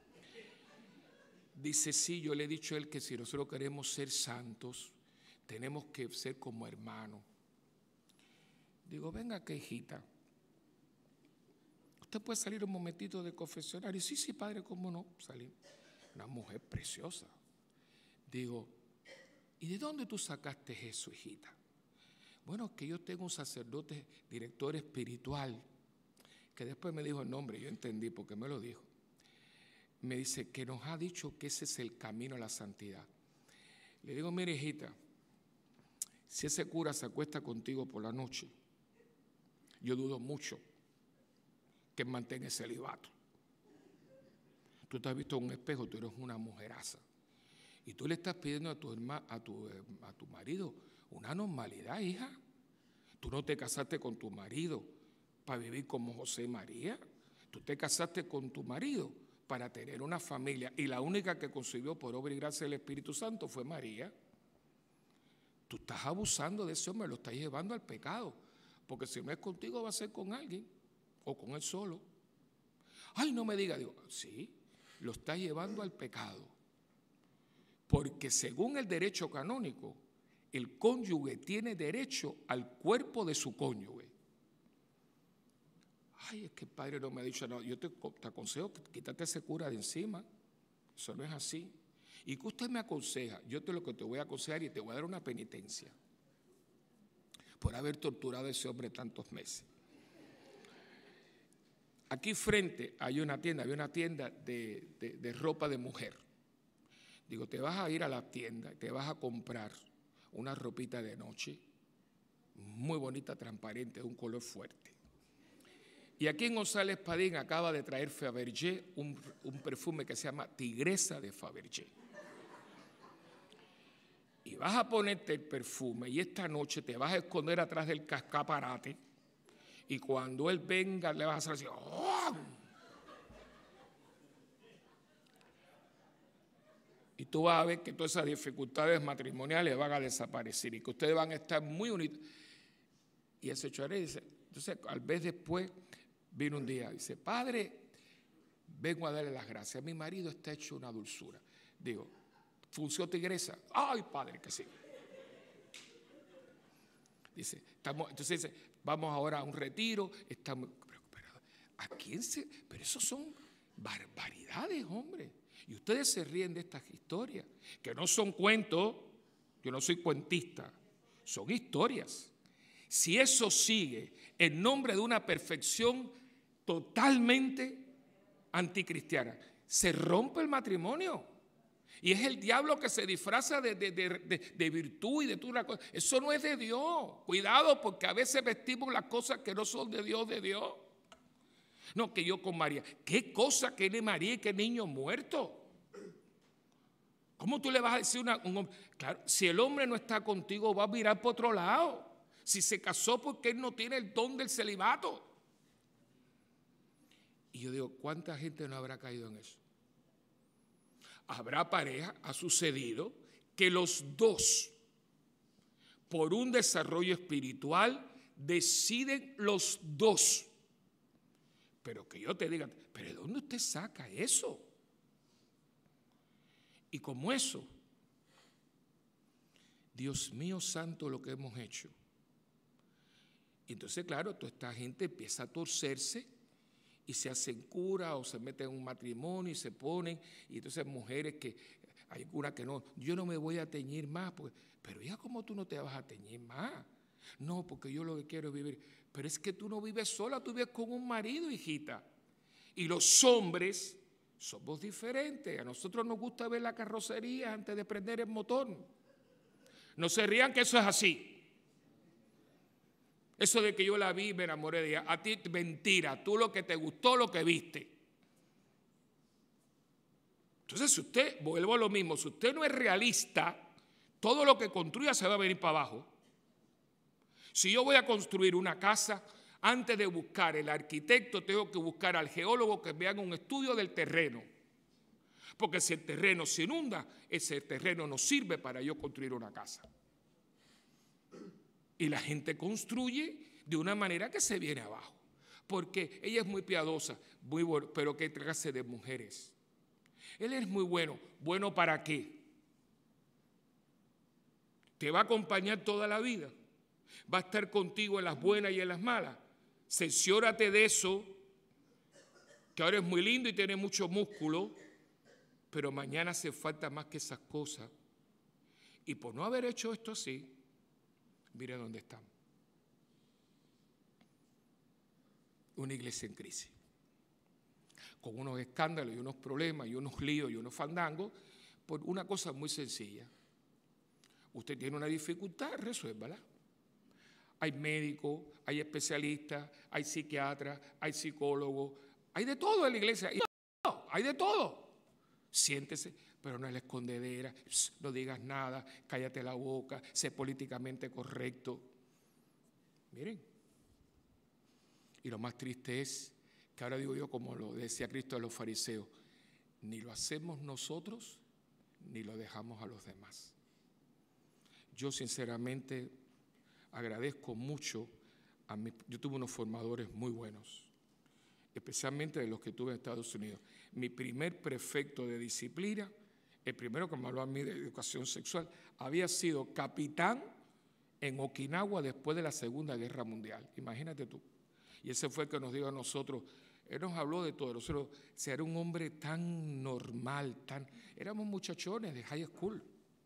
Dice, sí, yo le he dicho a él que si nosotros queremos ser santos, tenemos que ser como hermanos. Digo, venga, que hijita. ¿Usted puede salir un momentito de confesionario? Sí, sí, padre, ¿cómo no? Salí. Una mujer preciosa. Digo, ¿y de dónde tú sacaste eso, hijita? Bueno, que yo tengo un sacerdote, director espiritual, que después me dijo el nombre, yo entendí porque me lo dijo. Me dice que nos ha dicho que ese es el camino a la santidad. Le digo, mire, hijita, si ese cura se acuesta contigo por la noche, Yo dudo mucho que mantenga ese celibato. Tú te has visto en un espejo, tú eres una mujeraza. Y tú le estás pidiendo a tu marido una normalidad, hija. Tú no te casaste con tu marido para vivir como José y María. Tú te casaste con tu marido para tener una familia. Y la única que concibió por obra y gracia del Espíritu Santo fue María. Tú estás abusando de ese hombre, lo estás llevando al pecado. Porque si no es contigo, va a ser con alguien. O con él solo. Ay, no me diga. Digo, sí, lo estás llevando al pecado. Porque según el derecho canónico, el cónyuge tiene derecho al cuerpo de su cónyuge. Ay, es que el padre no me ha dicho nada. Yo te aconsejo que quítate ese cura de encima. Eso no es así. ¿Y qué usted me aconseja? Yo lo que te voy a aconsejar y te voy a dar una penitencia por haber torturado a ese hombre tantos meses. Aquí frente había una tienda de ropa de mujer. Digo, te vas a ir a la tienda y te vas a comprar una ropita de noche, muy bonita, transparente, de un color fuerte. Y aquí en González Padín acaba de traer Fabergé un perfume que se llama Tigresa de Fabergé. Y vas a ponerte el perfume y esta noche te vas a esconder atrás del escaparate y cuando él venga le vas a hacer así. ¡Oh! Y tú vas a ver que todas esas dificultades matrimoniales van a desaparecer y que ustedes van a estar muy unidos. Y ese choré dice, entonces al vez después vino un día y dice, padre, vengo a darle las gracias. Mi marido está hecho una dulzura. Digo, ¿funció Tigresa? Ay, padre, que sí. Dice, entonces dice, vamos ahora a un retiro. Pero ¿a quién se...? Pero eso son barbaridades, hombre. Y ustedes se ríen de estas historias, que no son cuentos, yo no soy cuentista, son historias. Si eso sigue en nombre de una perfección totalmente anticristiana, se rompe el matrimonio. Y es el diablo que se disfraza de virtud y de toda una cosa. Eso no es de Dios. Cuidado, porque a veces vestimos las cosas que no son de Dios, de Dios. No, que yo con María. ¿Qué cosa que de María y qué niño muerto? ¿Cómo tú le vas a decir un hombre? Claro, si el hombre no está contigo, va a mirar por otro lado. Si se casó porque él no tiene el don del celibato. Y yo digo, ¿cuánta gente no habrá caído en eso? Habrá pareja, ha sucedido, que los dos, por un desarrollo espiritual, deciden los dos. Pero que yo te diga, ¿pero de dónde usted saca eso? Y como eso, Dios mío santo, lo que hemos hecho. Y entonces, claro, toda esta gente empieza a torcerse y se hacen cura o se meten en un matrimonio y se ponen. Y entonces mujeres que, hay curas que no, yo no me voy a teñir más. Pero ya, ¿cómo tú no te vas a teñir más? No, porque yo lo que quiero es vivir. Pero es que tú no vives sola, tú vives con un marido, hijita. Y los hombres somos diferentes. A nosotros nos gusta ver la carrocería antes de prender el motor. No se rían que eso es así. Eso de que yo la vi y me enamoré de ella. A ti, mentira. Tú lo que te gustó, lo que viste. Entonces, si usted, vuelvo a lo mismo, si usted no es realista, todo lo que construya se va a venir para abajo. Si yo voy a construir una casa, antes de buscar el arquitecto, tengo que buscar al geólogo que me haga un estudio del terreno. Porque si el terreno se inunda, ese terreno no sirve para yo construir una casa. Y la gente construye de una manera que se viene abajo. Porque ella es muy piadosa, muy bueno, pero ¿qué clase de mujeres? Él es muy bueno. ¿Bueno para qué? ¿Te va a acompañar toda la vida? ¿Va a estar contigo en las buenas y en las malas? Cerciórate de eso, que ahora es muy lindo y tiene mucho músculo, pero mañana hace falta más que esas cosas. Y por no haber hecho esto así, mire dónde estamos. Una iglesia en crisis, con unos escándalos y unos problemas y unos líos y unos fandangos, por una cosa muy sencilla. Usted tiene una dificultad, resuélvala. Hay médicos, hay especialistas, hay psiquiatras, hay psicólogos, hay de todo en la iglesia. Hay de todo. Siéntese, pero no es la escondedera. No digas nada, cállate la boca, sé políticamente correcto. Miren. Y lo más triste es que ahora digo yo, como lo decía Cristo a los fariseos, ni lo hacemos nosotros, ni lo dejamos a los demás. Yo sinceramente agradezco mucho yo tuve unos formadores muy buenos, especialmente de los que tuve en Estados Unidos. Mi primer prefecto de disciplina, el primero que me habló a mí de educación sexual, había sido capitán en Okinawa después de la Segunda Guerra Mundial. Imagínate tú. Y ese fue el que nos dijo a nosotros, él nos habló de todo. Nosotros, era un hombre tan normal, éramos muchachones de high school.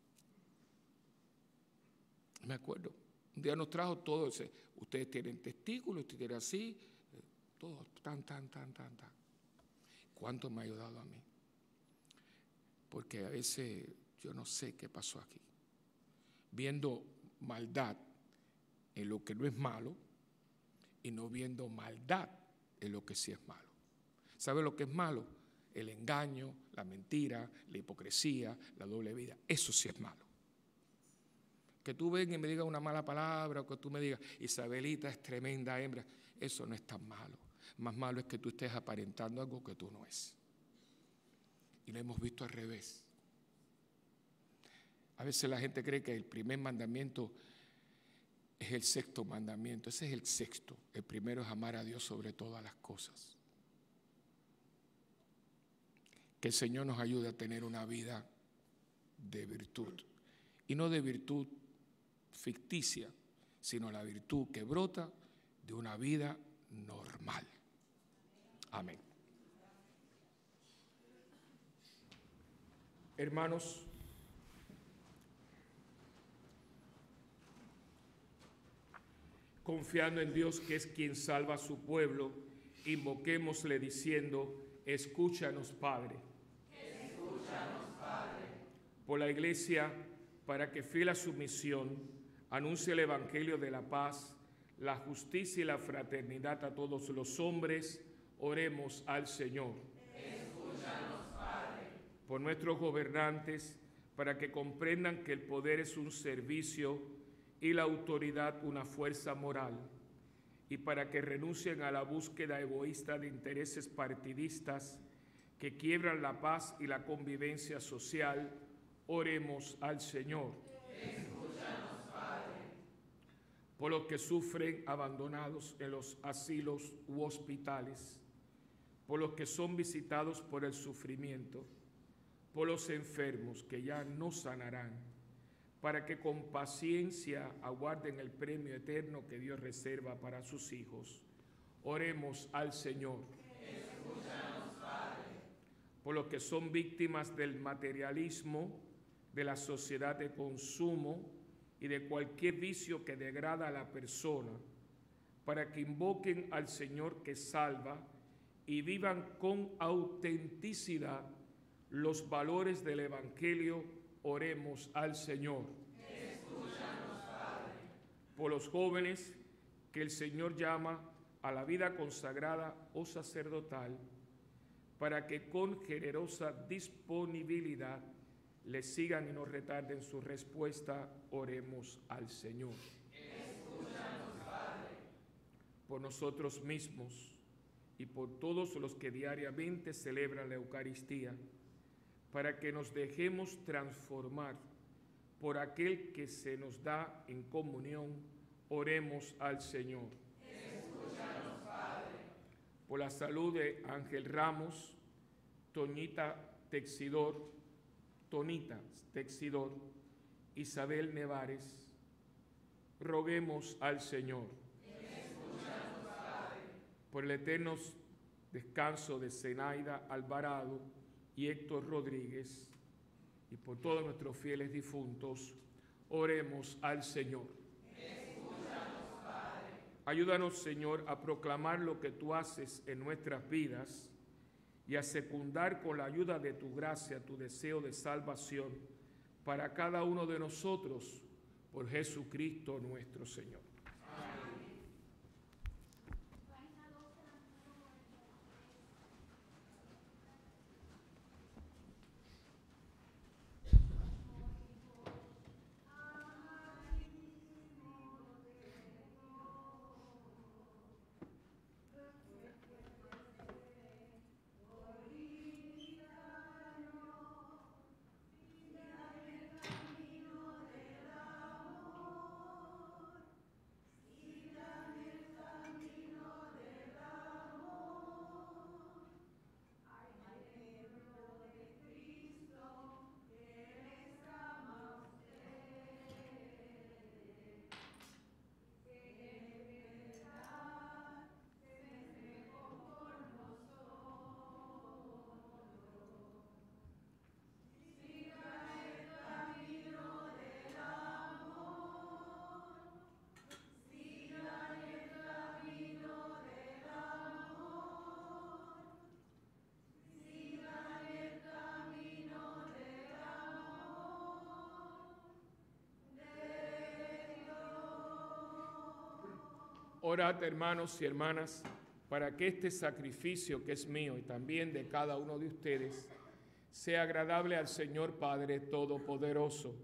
Me acuerdo. Un día nos trajo todo ese, ustedes tienen testículos, ustedes tienen así, todo, tan. ¿Cuánto me ha ayudado a mí? Porque a veces yo no sé qué pasó aquí. Viendo maldad en lo que no es malo y no viendo maldad en lo que sí es malo. ¿Sabe lo que es malo? El engaño, la mentira, la hipocresía, la doble vida. Eso sí es malo. Que tú vengas y me digas una mala palabra, o que tú me digas, Isabelita es tremenda hembra, eso no es tan malo. Más malo es que tú estés aparentando algo que tú no es. Y lo hemos visto al revés. A veces la gente cree que el primer mandamiento es el sexto mandamiento. Ese es el sexto. El primero es amar a Dios sobre todas las cosas. Que el Señor nos ayude a tener una vida de virtud. Y no de virtud ficticia, sino la virtud que brota de una vida normal. Amén. Hermanos, confiando en Dios, que es quien salva a su pueblo, invoquémosle diciendo, escúchanos, Padre. Escúchanos, Padre. Por la Iglesia, para que fiel a su misión, anuncie el Evangelio de la paz, la justicia y la fraternidad a todos los hombres, oremos al Señor. Escúchanos, Padre. Por nuestros gobernantes, para que comprendan que el poder es un servicio y la autoridad una fuerza moral, y para que renuncien a la búsqueda egoísta de intereses partidistas que quiebran la paz y la convivencia social, oremos al Señor. Escúchanos, Padre. Por los que sufren abandonados en los asilos u hospitales, por los que son visitados por el sufrimiento, por los enfermos que ya no sanarán, para que con paciencia aguarden el premio eterno que Dios reserva para sus hijos. Oremos al Señor. Escúchanos, Padre. Por los que son víctimas del materialismo, de la sociedad de consumo y de cualquier vicio que degrada a la persona, para que invoquen al Señor que salva y vivan con autenticidad los valores del Evangelio, oremos al Señor. Escúchanos, Padre. Por los jóvenes que el Señor llama a la vida consagrada o sacerdotal, para que con generosa disponibilidad les sigan y no retarden su respuesta, oremos al Señor. Escúchanos, Padre. Por nosotros mismos y por todos los que diariamente celebran la Eucaristía, para que nos dejemos transformar por aquel que se nos da en comunión, oremos al Señor. Escúchanos, Padre. Por la salud de Ángel Ramos, Tonita Texidor, Isabel Nevares, roguemos al Señor. Escúchanos, Padre. Por el eterno descanso de Zenaida Alvarado y Héctor Rodríguez, y por todos nuestros fieles difuntos, oremos al Señor. Escúchanos, Padre. Ayúdanos, Señor, a proclamar lo que tú haces en nuestras vidas y a secundar con la ayuda de tu gracia tu deseo de salvación para cada uno de nosotros, por Jesucristo nuestro Señor. Amén. Orad, hermanos y hermanas, para que este sacrificio que es mío y también de cada uno de ustedes sea agradable al Señor Padre Todopoderoso.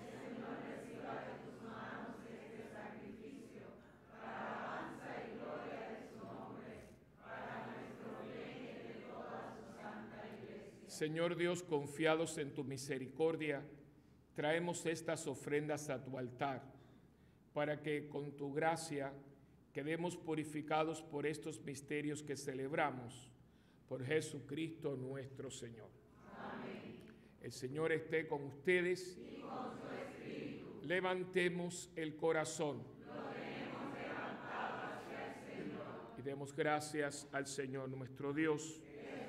Señor Dios, confiados en tu misericordia, traemos estas ofrendas a tu altar, para que con tu gracia quedemos purificados por estos misterios que celebramos, por Jesucristo nuestro Señor. Amén. El Señor esté con ustedes. Y con su espíritu. Levantemos el corazón. Lo tenemos levantado hacia el Señor. Y demos gracias al Señor nuestro Dios.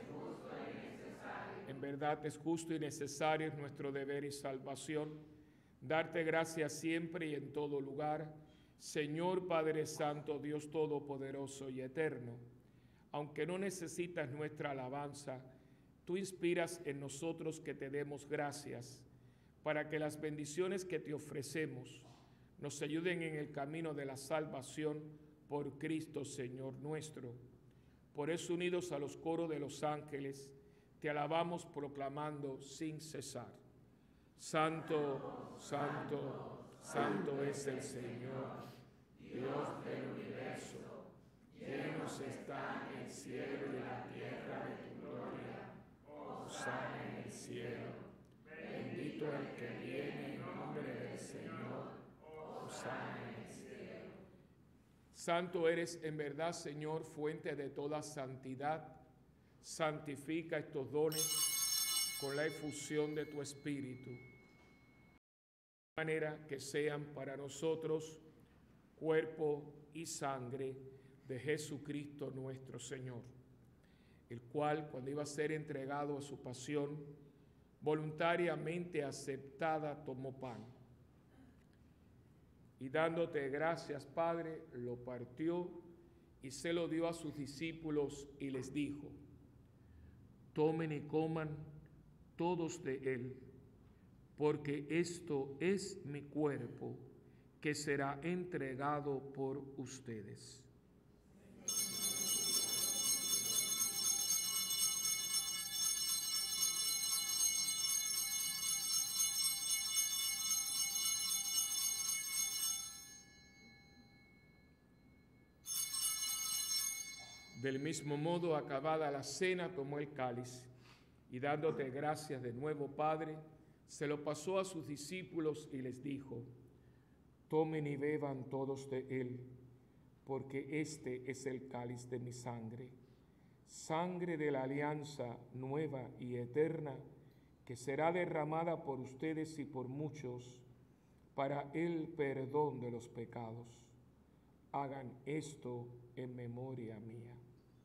En verdad es justo y necesario, es nuestro deber y salvación, darte gracias siempre y en todo lugar, Señor Padre Santo, Dios Todopoderoso y Eterno. Aunque no necesitas nuestra alabanza, tú inspiras en nosotros que te demos gracias, para que las bendiciones que te ofrecemos nos ayuden en el camino de la salvación por Cristo Señor nuestro. Por eso, unidos a los coros de los ángeles, te alabamos proclamando sin cesar: Santo, Santo, Santo es el Señor, Dios del universo. Llenos están el cielo y la tierra de tu gloria. Hosana en el cielo. Bendito el que viene en nombre del Señor. Hosana en el cielo. Santo eres en verdad, Señor, fuente de toda santidad. Santifica estos dones con la efusión de tu Espíritu, de manera que sean para nosotros cuerpo y sangre de Jesucristo nuestro Señor, el cual, cuando iba a ser entregado a su pasión, voluntariamente aceptada, tomó pan. Y dándote gracias, Padre, lo partió y se lo dio a sus discípulos y les dijo: tomen y coman todos de él, porque esto es mi cuerpo, que será entregado por ustedes. Del mismo modo, acabada la cena, tomó el cáliz y dándote gracias de nuevo, Padre, se lo pasó a sus discípulos y les dijo: tomen y beban todos de él, porque este es el cáliz de mi sangre, sangre de la alianza nueva y eterna, que será derramada por ustedes y por muchos para el perdón de los pecados. Hagan esto en memoria mía.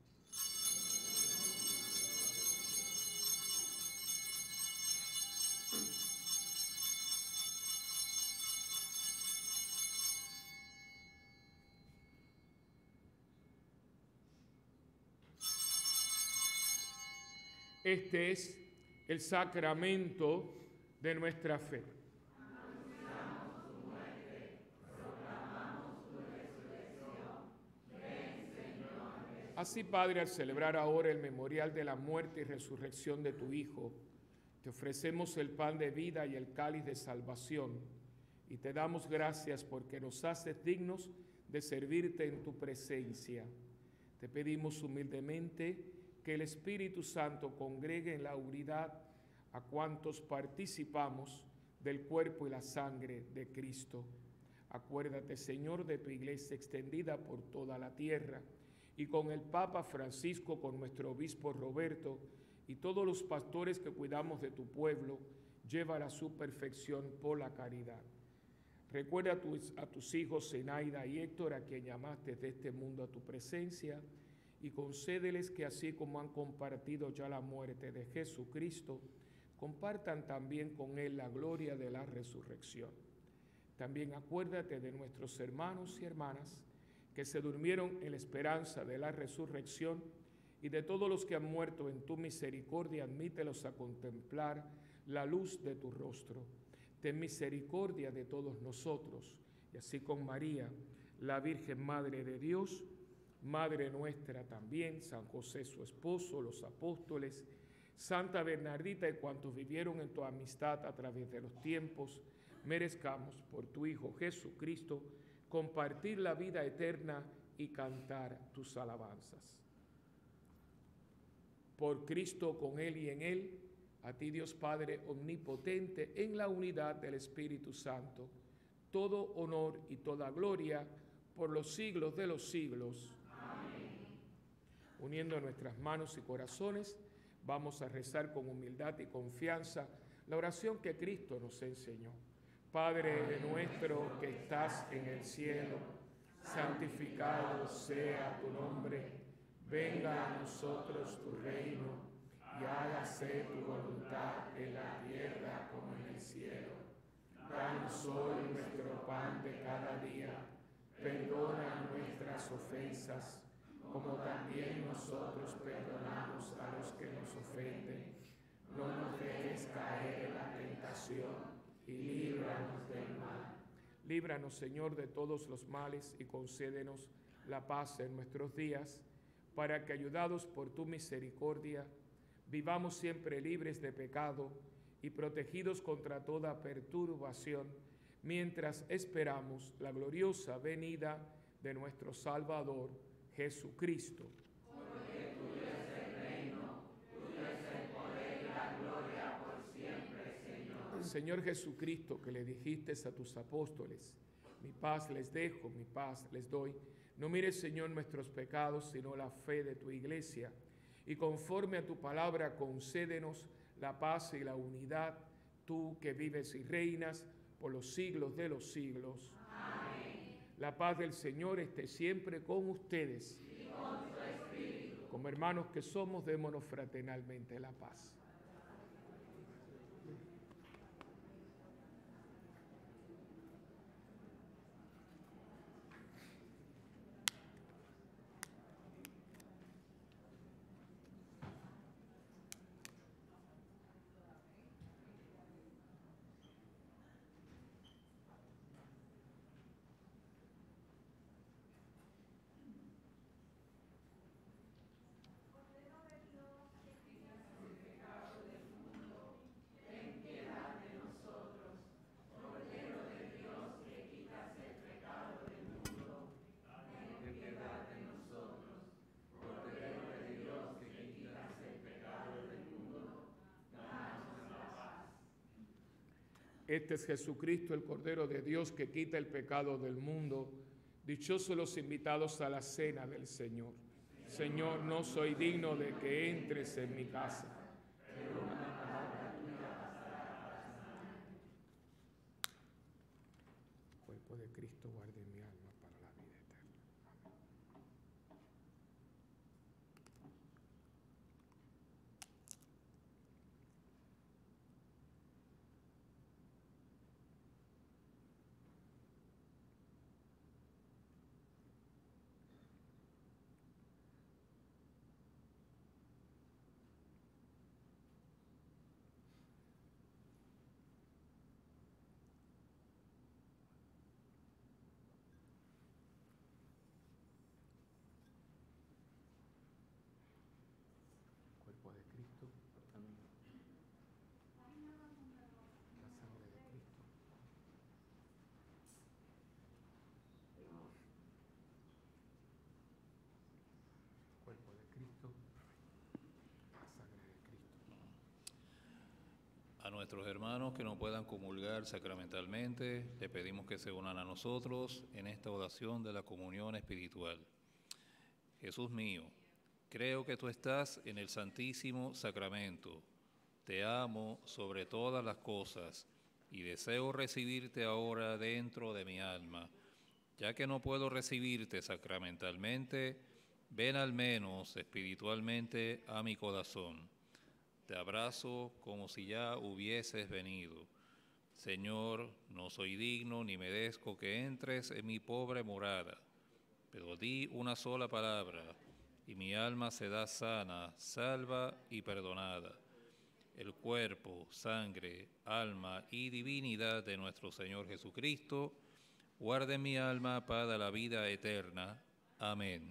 Este es el sacramento de nuestra fe. Anunciamos tu muerte, proclamamos tu resurrección. Ven, Señor. Así, Padre, al celebrar ahora el memorial de la muerte y resurrección de tu Hijo, te ofrecemos el pan de vida y el cáliz de salvación, y te damos gracias porque nos haces dignos de servirte en tu presencia. Te pedimos humildemente que el Espíritu Santo congregue en la unidad a cuantos participamos del cuerpo y la sangre de Cristo. Acuérdate, Señor, de tu iglesia extendida por toda la tierra, y con el Papa Francisco, con nuestro obispo Roberto y todos los pastores que cuidamos de tu pueblo, llévala a su perfección por la caridad. Recuerda a tus hijos Zenaida y Héctor, a quien llamaste de este mundo a tu presencia, y concédeles que así como han compartido ya la muerte de Jesucristo, compartan también con él la gloria de la resurrección. También acuérdate de nuestros hermanos y hermanas que se durmieron en la esperanza de la resurrección, y de todos los que han muerto en tu misericordia, admítelos a contemplar la luz de tu rostro. Ten misericordia de todos nosotros, y así con María, la Virgen Madre de Dios, Madre nuestra también, San José su esposo, los apóstoles, Santa Bernardita y cuantos vivieron en tu amistad a través de los tiempos, merezcamos por tu Hijo Jesucristo compartir la vida eterna y cantar tus alabanzas. Por Cristo, con Él y en Él, a ti Dios Padre omnipotente, en la unidad del Espíritu Santo, todo honor y toda gloria por los siglos de los siglos. Amén. Uniendo nuestras manos y corazones, vamos a rezar con humildad y confianza la oración que Cristo nos enseñó. Padre nuestro que estás en el cielo, santificado sea tu nombre. Venga a nosotros tu reino y hágase tu voluntad en la tierra como en el cielo. Danos hoy nuestro pan de cada día. Perdona nuestras ofensas, como también nosotros perdonamos a los que nos ofenden. No nos dejes caer en la tentación y líbranos del mal. Líbranos, Señor, de todos los males y concédenos la paz en nuestros días, para que, ayudados por tu misericordia, vivamos siempre libres de pecado y protegidos contra toda perturbación, mientras esperamos la gloriosa venida de nuestro Salvador, Jesucristo. Porque tuyo es el reino, tuyo es el poder y la gloria por siempre, Señor. Señor Jesucristo, que le dijiste a tus apóstoles, mi paz les dejo, mi paz les doy. No mires, Señor, nuestros pecados, sino la fe de tu iglesia. Y conforme a tu palabra, concédenos la paz y la unidad, tú que vives y reinas por los siglos de los siglos. Amén. La paz del Señor esté siempre con ustedes. Y con tu espíritu. Como hermanos que somos, démonos fraternalmente la paz. Este es Jesucristo, el Cordero de Dios, que quita el pecado del mundo. Dichosos los invitados a la cena del Señor. Señor, no soy digno de que entres en mi casa. Pero una palabra tuya bastará para sanarme. El cuerpo de Cristo guarde mi alma para la vida eterna. Amén. Cuerpo de Cristo, amén. La sangre de Cristo. Cuerpo de Cristo, la sangre de Cristo. A nuestros hermanos que no puedan comulgar sacramentalmente, le pedimos que se unan a nosotros en esta oración de la comunión espiritual. Jesús mío, creo que tú estás en el Santísimo Sacramento. Te amo sobre todas las cosas y deseo recibirte ahora dentro de mi alma. Ya que no puedo recibirte sacramentalmente, ven al menos espiritualmente a mi corazón. Te abrazo como si ya hubieses venido. Señor, no soy digno ni merezco que entres en mi pobre morada, pero di una sola palabra y mi alma será sana, salva y perdonada. El cuerpo, sangre, alma y divinidad de nuestro Señor Jesucristo guarde mi alma para la vida eterna. Amén.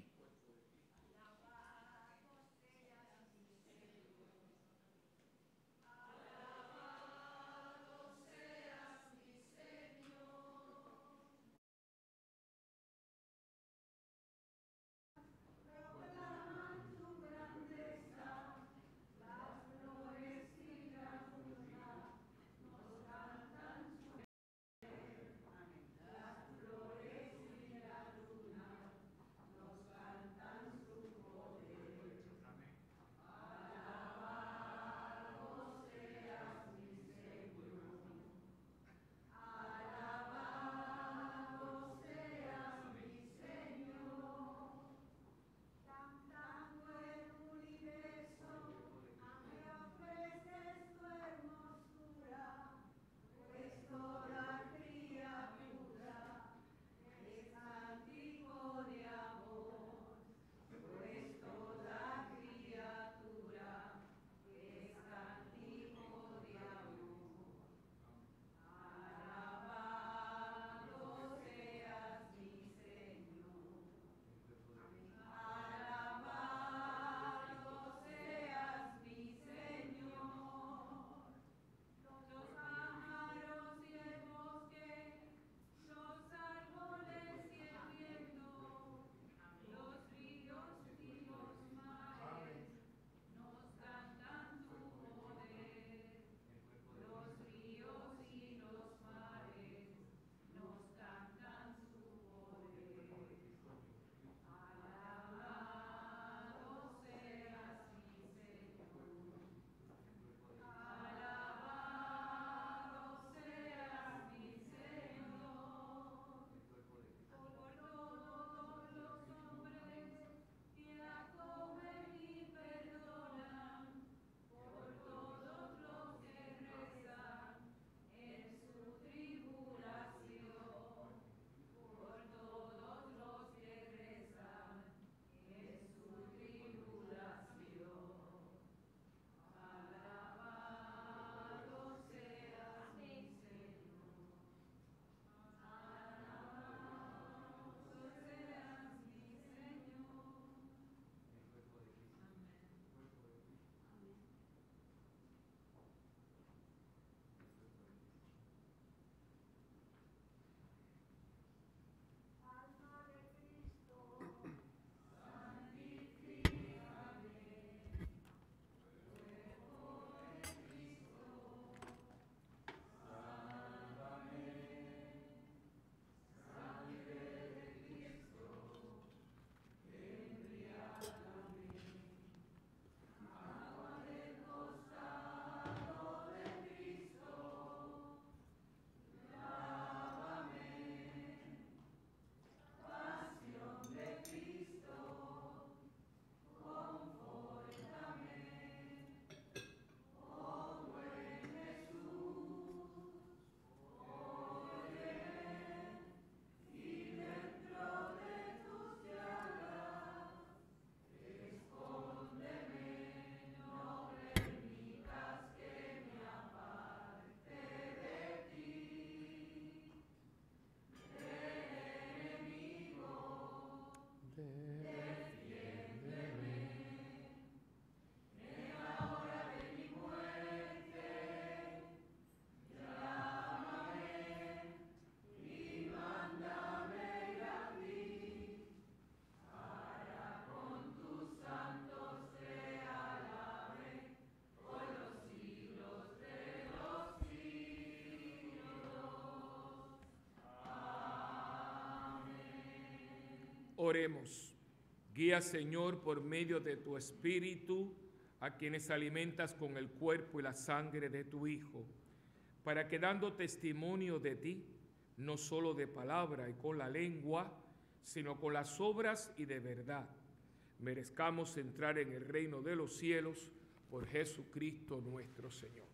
Oremos. Guía, Señor, por medio de tu Espíritu, a quienes alimentas con el cuerpo y la sangre de tu Hijo, para que dando testimonio de ti, no solo de palabra y con la lengua, sino con las obras y de verdad, merezcamos entrar en el reino de los cielos por Jesucristo nuestro Señor.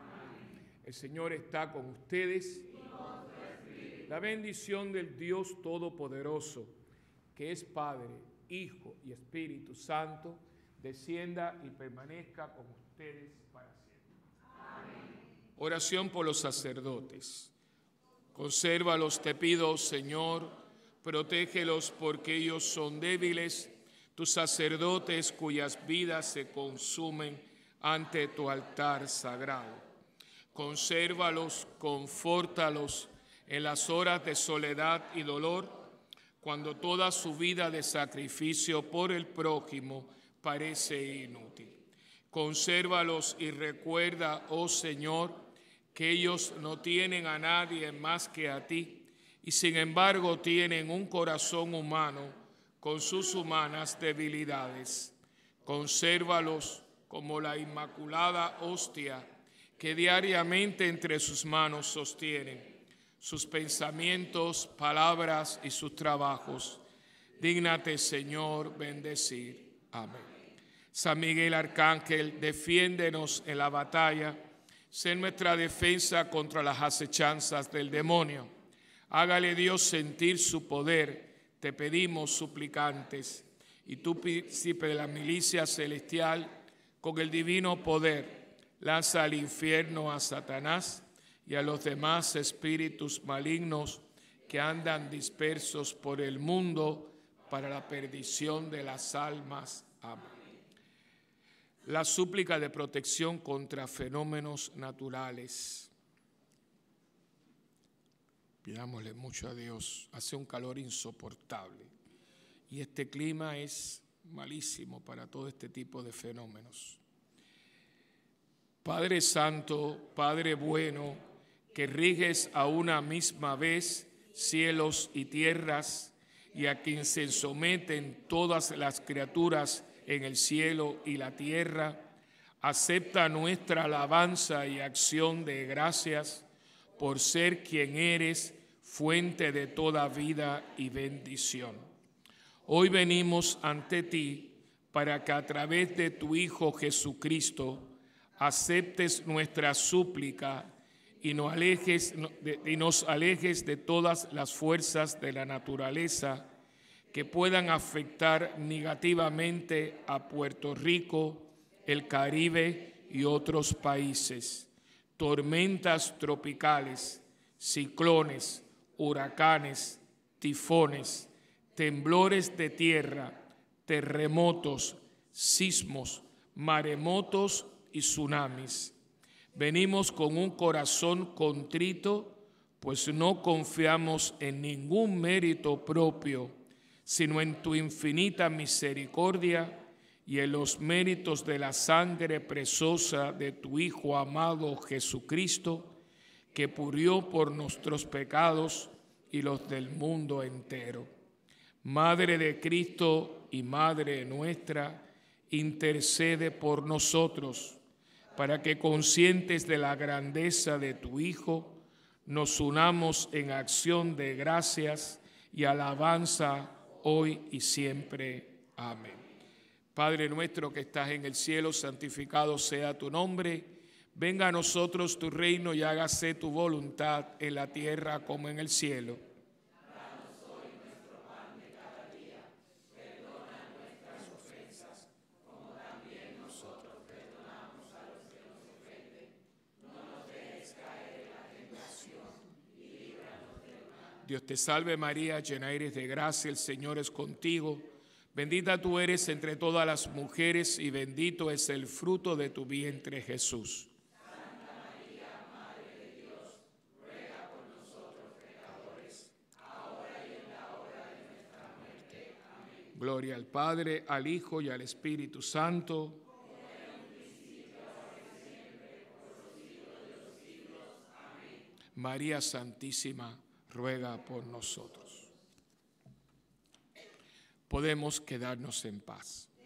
Amén. El Señor está con ustedes. La bendición del Dios Todopoderoso, que es Padre, Hijo y Espíritu Santo, descienda y permanezca con ustedes para siempre. Amén. Oración por los sacerdotes. Consérvalos, te pido, Señor, protégelos porque ellos son débiles, tus sacerdotes cuyas vidas se consumen ante tu altar sagrado. Consérvalos, confórtalos en las horas de soledad y dolor, cuando toda su vida de sacrificio por el prójimo parece inútil. Consérvalos y recuerda, oh Señor, que ellos no tienen a nadie más que a ti, y sin embargo tienen un corazón humano con sus humanas debilidades. Consérvalos como la inmaculada hostia que diariamente entre sus manos sostienen sus pensamientos, palabras y sus trabajos. Dígnate, Señor, bendecir. Amén. San Miguel Arcángel, defiéndenos en la batalla, sé nuestra defensa contra las acechanzas del demonio. Hágale Dios sentir su poder, te pedimos suplicantes. Y tú, príncipe de la milicia celestial, con el divino poder, lanza al infierno a Satanás y a los demás espíritus malignos que andan dispersos por el mundo para la perdición de las almas. Amén. La súplica de protección contra fenómenos naturales. Pidámosle mucho a Dios. Hace un calor insoportable y este clima es malísimo para todo este tipo de fenómenos. Padre Santo, Padre bueno, que riges a una misma vez cielos y tierras, y a quien se someten todas las criaturas en el cielo y la tierra, acepta nuestra alabanza y acción de gracias por ser quien eres, fuente de toda vida y bendición. Hoy venimos ante ti para que a través de tu Hijo Jesucristo aceptes nuestra súplica y nos alejes de todas las fuerzas de la naturaleza que puedan afectar negativamente a Puerto Rico, el Caribe y otros países. Tormentas tropicales, ciclones, huracanes, tifones, temblores de tierra, terremotos, sismos, maremotos y tsunamis. Venimos con un corazón contrito, pues no confiamos en ningún mérito propio, sino en tu infinita misericordia y en los méritos de la sangre preciosa de tu Hijo amado Jesucristo, que murió por nuestros pecados y los del mundo entero. Madre de Cristo y Madre nuestra, intercede por nosotros, para que conscientes de la grandeza de tu Hijo, nos unamos en acción de gracias y alabanza hoy y siempre. Amén. Padre nuestro que estás en el cielo, santificado sea tu nombre. Venga a nosotros tu reino y hágase tu voluntad en la tierra como en el cielo. Danos hoy nuestro pan de cada día. Perdona nuestras ofensas, como también nosotros perdonamos a los que nos ofenden. No nos dejes caer en la tentación y líbranos del mal. Dios te salve María, llena eres de gracia, el Señor es contigo. Bendita tú eres entre todas las mujeres y bendito es el fruto de tu vientre, Jesús. Santa María, Madre de Dios, ruega por nosotros pecadores, ahora y en la hora de nuestra muerte. Amén. Gloria al Padre, al Hijo y al Espíritu Santo. Como era en un principio, ahora y siempre, por los siglos de los siglos. Amén. María Santísima, ruega por nosotros. Podemos quedarnos en paz.